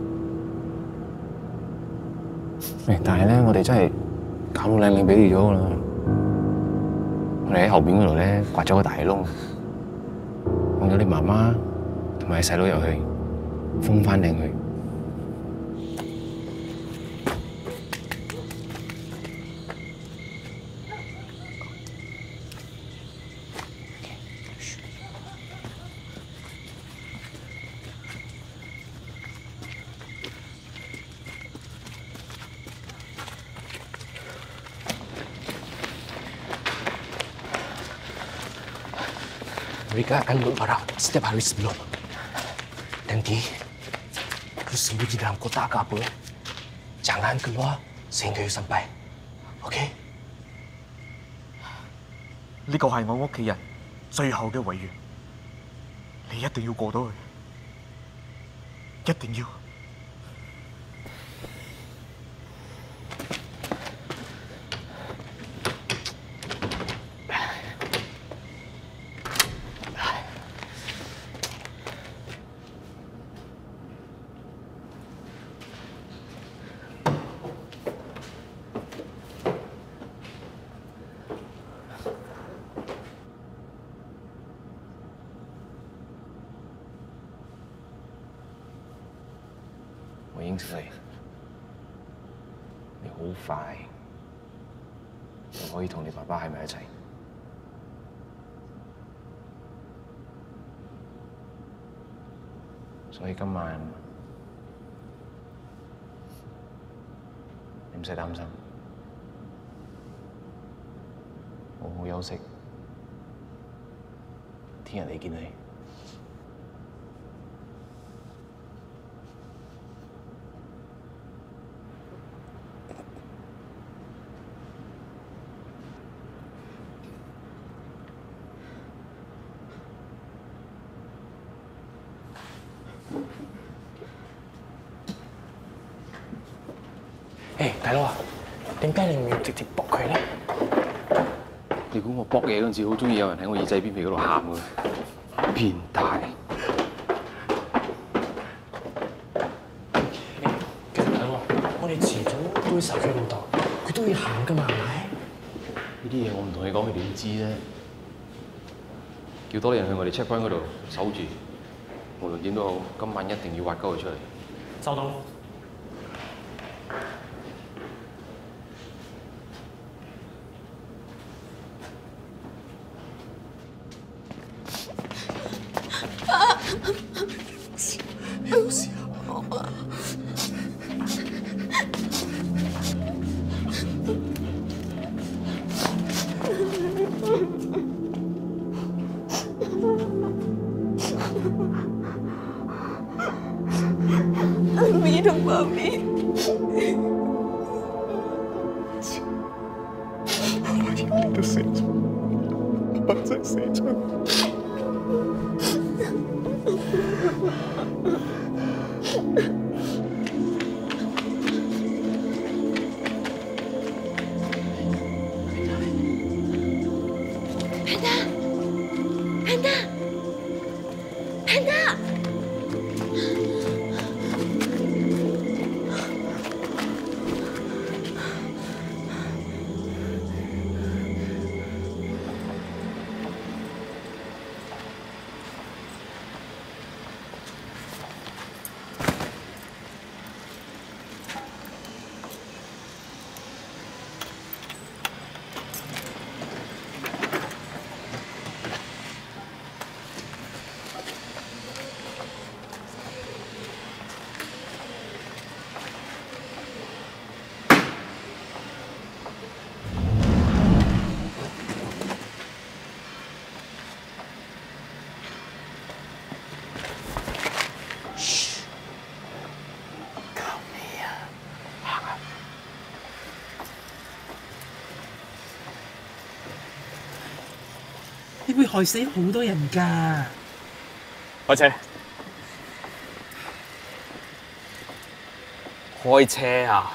誒，但係咧，我哋真係搞到靚靚俾你咗㗎啦。我哋喺後邊嗰度咧刮咗個大窿，放咗你媽媽同埋你細佬入去，封翻靚佢。 Mereka akan berbarang setiap hari sebelum. Nanti, lu sembunyi dalam kotak ke apa, jangan keluar sehingga you sampai. OK？ 呢個係我屋企人最後嘅遺願，你一定要過到去，一定要。 我應承你，你好快就可以同你爸爸喺埋一齊。所以今晚你唔使擔心，好好休息，聽日嚟見你。 誒，大佬啊，點解你唔要直接駁佢咧？ 你估我搏嘢嗰陣時，好中意有人喺我耳仔邊皮嗰度喊嘅？變態！ 其實大佬啊，我哋遲早都會受佢老豆，佢都會喊噶嘛，係咪？ 呢啲嘢我唔同你講，佢點知啫？叫多啲人去我哋 checkpoint 嗰度守住，無論點都好，今晚一定要挖鳩佢出嚟。 收到。 有事啊，好嗎？ 阿咪同爸咪， 我以為你都死咗，爸爸真係死咗。 會害死好多人㗎。 開車，開車啊！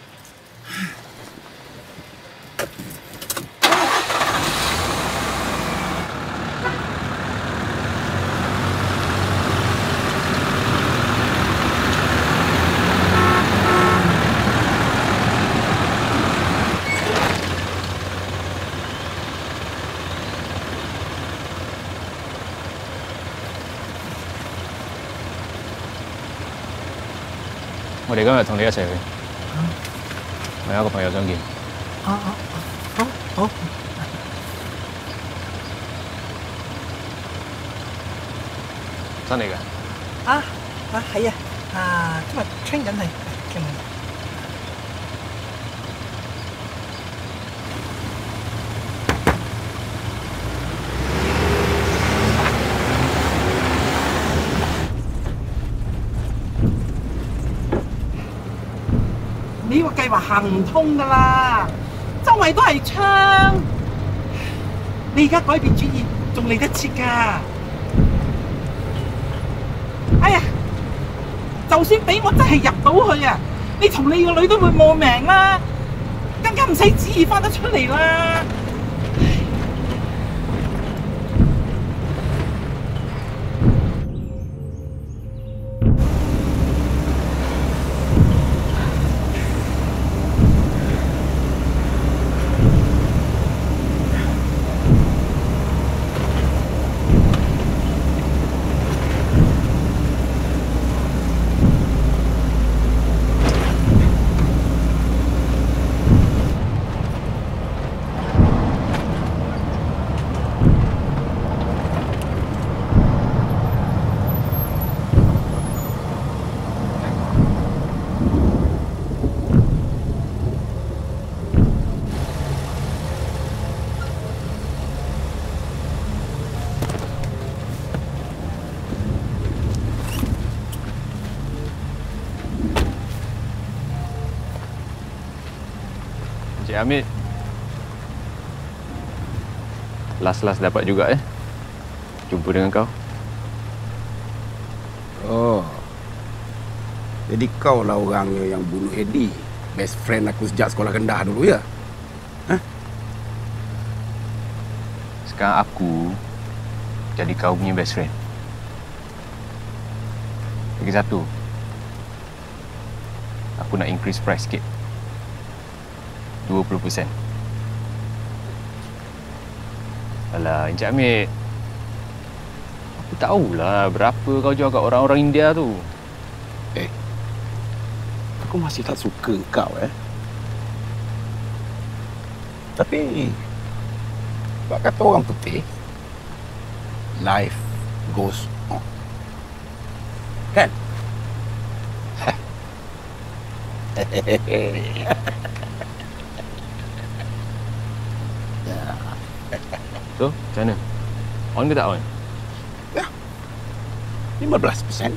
我哋今日同你一齊去。我有一個朋友想見。 啊啊好好。 真嚟㗎？ 啊啊係啊！啊今日 train 緊係傾緊。呢個計劃行唔通㗎啦，周圍都係槍。你而家改變主意，仲嚟得切㗎。哎呀，就算俾我真係入到去啊，你同你個女都會冇命啦，更加唔使旨意翻得出嚟啦。 Cik Hamid, last-last dapat juga eh jumpa dengan kau. Oh, jadi kau lah orangnya yang bunuh Eddie, best friend aku sejak sekolah rendah dulu ya? Hah? Sekarang aku jadi kau punya best friend. Lagi satu, aku nak increase price sikit. dua puluh peratus. Alah, Encik Hamid. Aku tahulah berapa kau jual kat orang-orang India tu. Eh, aku masih tak suka kau eh. Tapi, sebab kata orang putih, life goes on. Kan? So, macam mana? On ke tak on? Ya, lima belas peratus.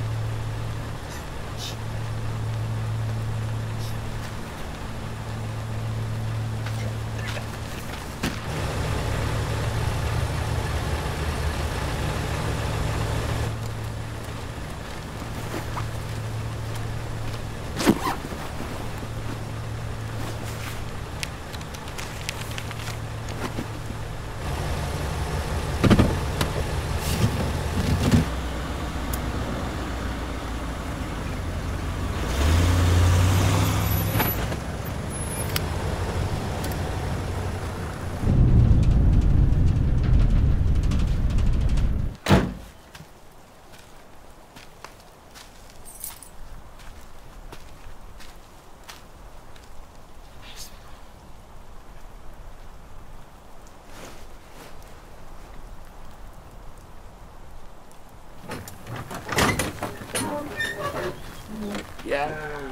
Ya.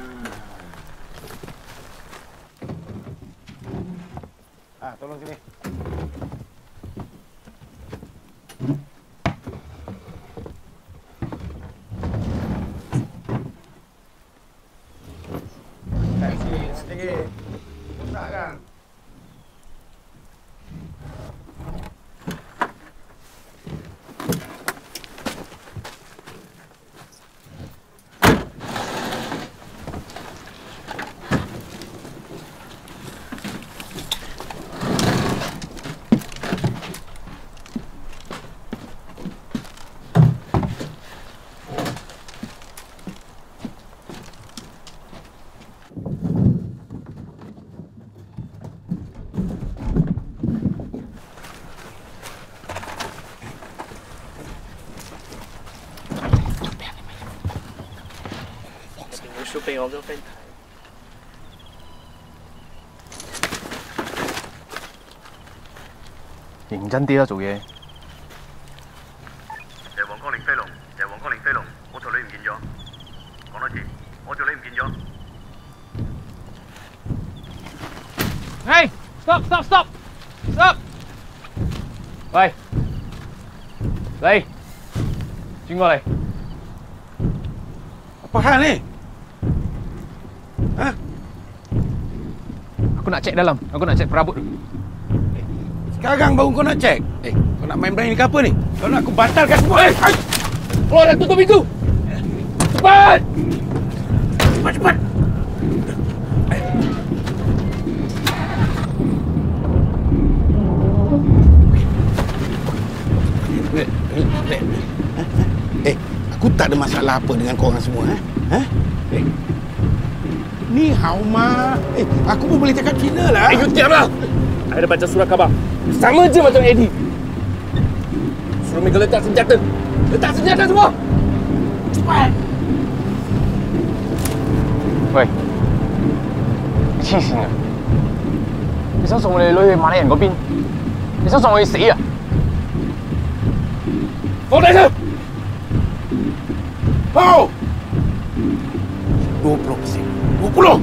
Ah, tolong sini. Sedikit, sedikit. Buka kan? show 俾我 girlfriend 睇。 認真啲啦，做嘢。 就係黃光玲飛龍，就係黃光玲飛龍，我條女唔見咗。講多次，我條女唔見咗。 Hey! Stop! Stop! Stop! Stop! 喂，嚟，轉過嚟。 Apa hal ni? Hah? Aku nak cek dalam. Aku nak cek perabot dulu. Sekarang baru kau nak cek? Eh, kau nak main berani ke apa ni? Kau nak aku batalkan semua? Eh, hai! Keluar dan tutup pintu! Cepat! Cepat, cepat! Eh, aku tak ada masalah apa dengan korang semua, eh? Ha? Eh. Ni hao ma. Eh, aku pun boleh cakap Cina lah. Eh, you diamlah. Saya dah baca surat khabar. Sama je macam Eddie. Suruh mereka letak senjata. Letak senjata semua. Cepat. 喂，你黐線啊！你想送我哋女去馬來人嗰邊？你想送我去死啊？ 放低佢！ 好。dua puluh persen. dua puluh.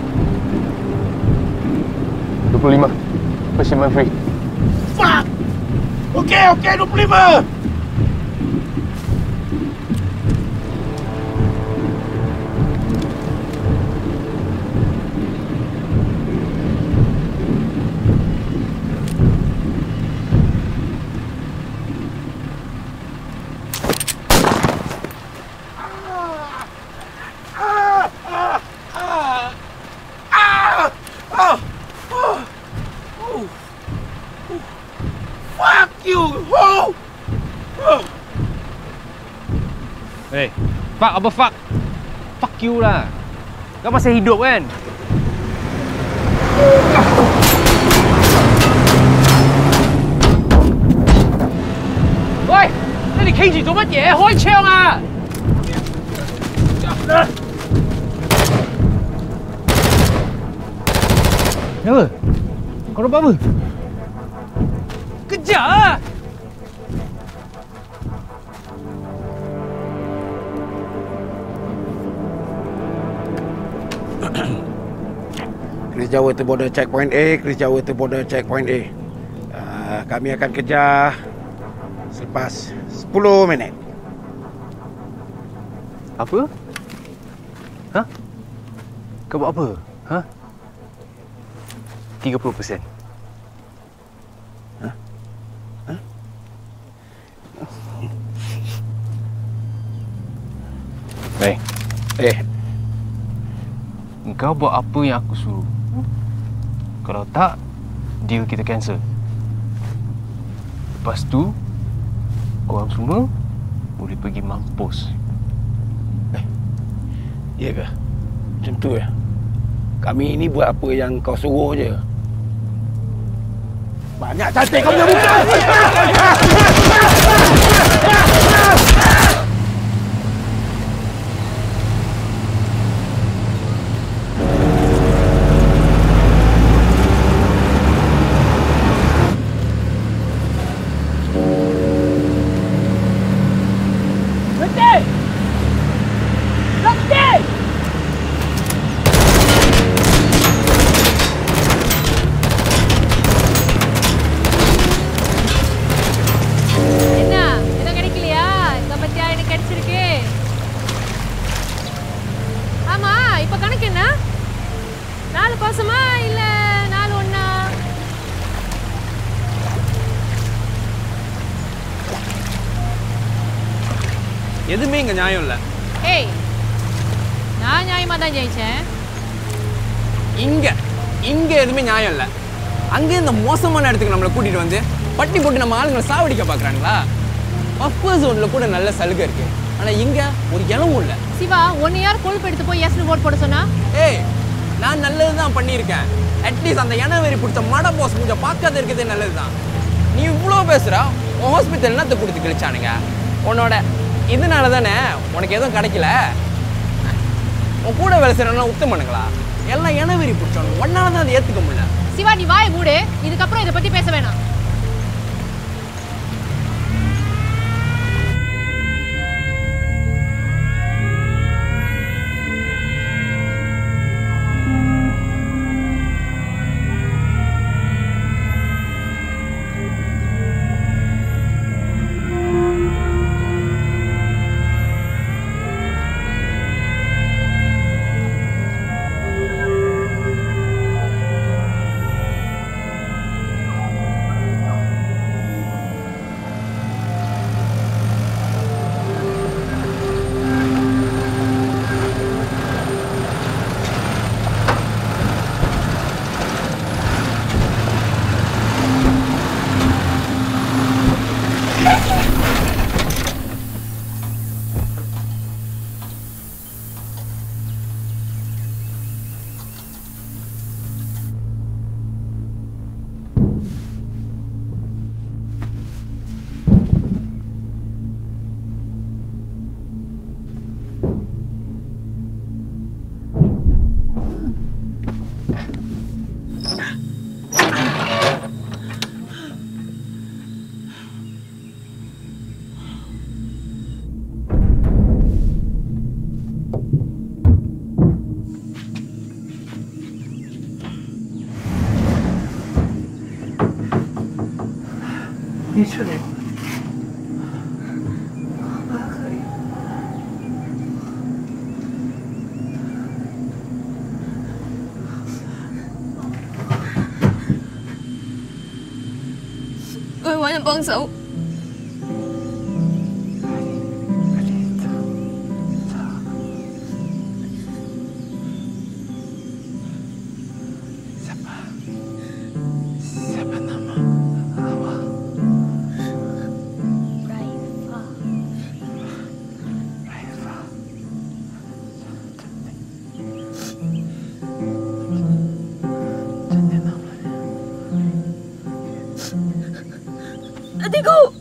dua puluh lima. First shipment free. Fuck. Okey, okey, dua puluh lima. Eh, fuck apa fuck? Fuck you lah. Kau masih hidup kan?喂，你哋企住做乜嘢？開槍啊！Kenapa? Kau nampak apa? Kejar lah! Chris Jawa to border checkpoint A, Chris Jawa to border checkpoint A. Uh, kami akan kejar selepas sepuluh minit. Apa? Hah? Kau buat apa? Hah? tiga puluh persen. Hah? Hah? Baik. Eh. Kau buat apa yang aku suruh. Kalau tak, deal kita cancel. Lepas tu, korang semua boleh pergi mampus. Eh, iya ke? Macam tu ya? Kami ini buat apa yang kau suruh je. Banyak cantik kau punya muka! எதுவுமே இங்க நியாயம் இல்ல. ஏய், நான் நியாயமா தான் ஜெயிச்சேன். இங்க இங்க எதுவுமே நியாயம் இல்ல. அங்கே இந்த மோசமான இடத்துக்கு நம்மளை கூட்டிட்டு வந்து பட்டி போட்டு நம்ம ஆளுங்களை சாவடிக்க பாக்குறாங்களா? பஃபர் ஜோன்ல கூட நல்ல சலுகை இருக்கு. ஆனா இங்க ஒரு இளவும் இல்ல. சிவா, ஒன்னு யார் கொழுப்பு எடுத்து போய் எஸ்னு ஓட் போட சொன்னா? ஏய், நான் நல்லதுதான் பண்ணியிருக்கேன். அட்லீஸ்ட் அந்த இனவெறி பிடிச்ச மட பாஸ் மூஞ்ச பார்க்காத இருக்கிறதே நல்லதுதான். நீ இவ்வளோ பேசுற, உன் ஹாஸ்பிட்டல் என்னத்தை கொடுத்து கிழிச்சானுங்க? உன்னோட இதனால தானே உனக்கு எதுவும் கிடைக்கல. உன் கூட வேலை செய்யறவங்க உத்தமனுங்களா எல்லாம் இனவெறி பிடிச்சவங்க ஒன்னால தான் அதை ஏத்துக்க முடியல. சிவா நீ வாயை மூடு, இதுக்கப்புறம் இதை பத்தி பேச வேணாம். 你出来。 我去揾人幫手。Adikku!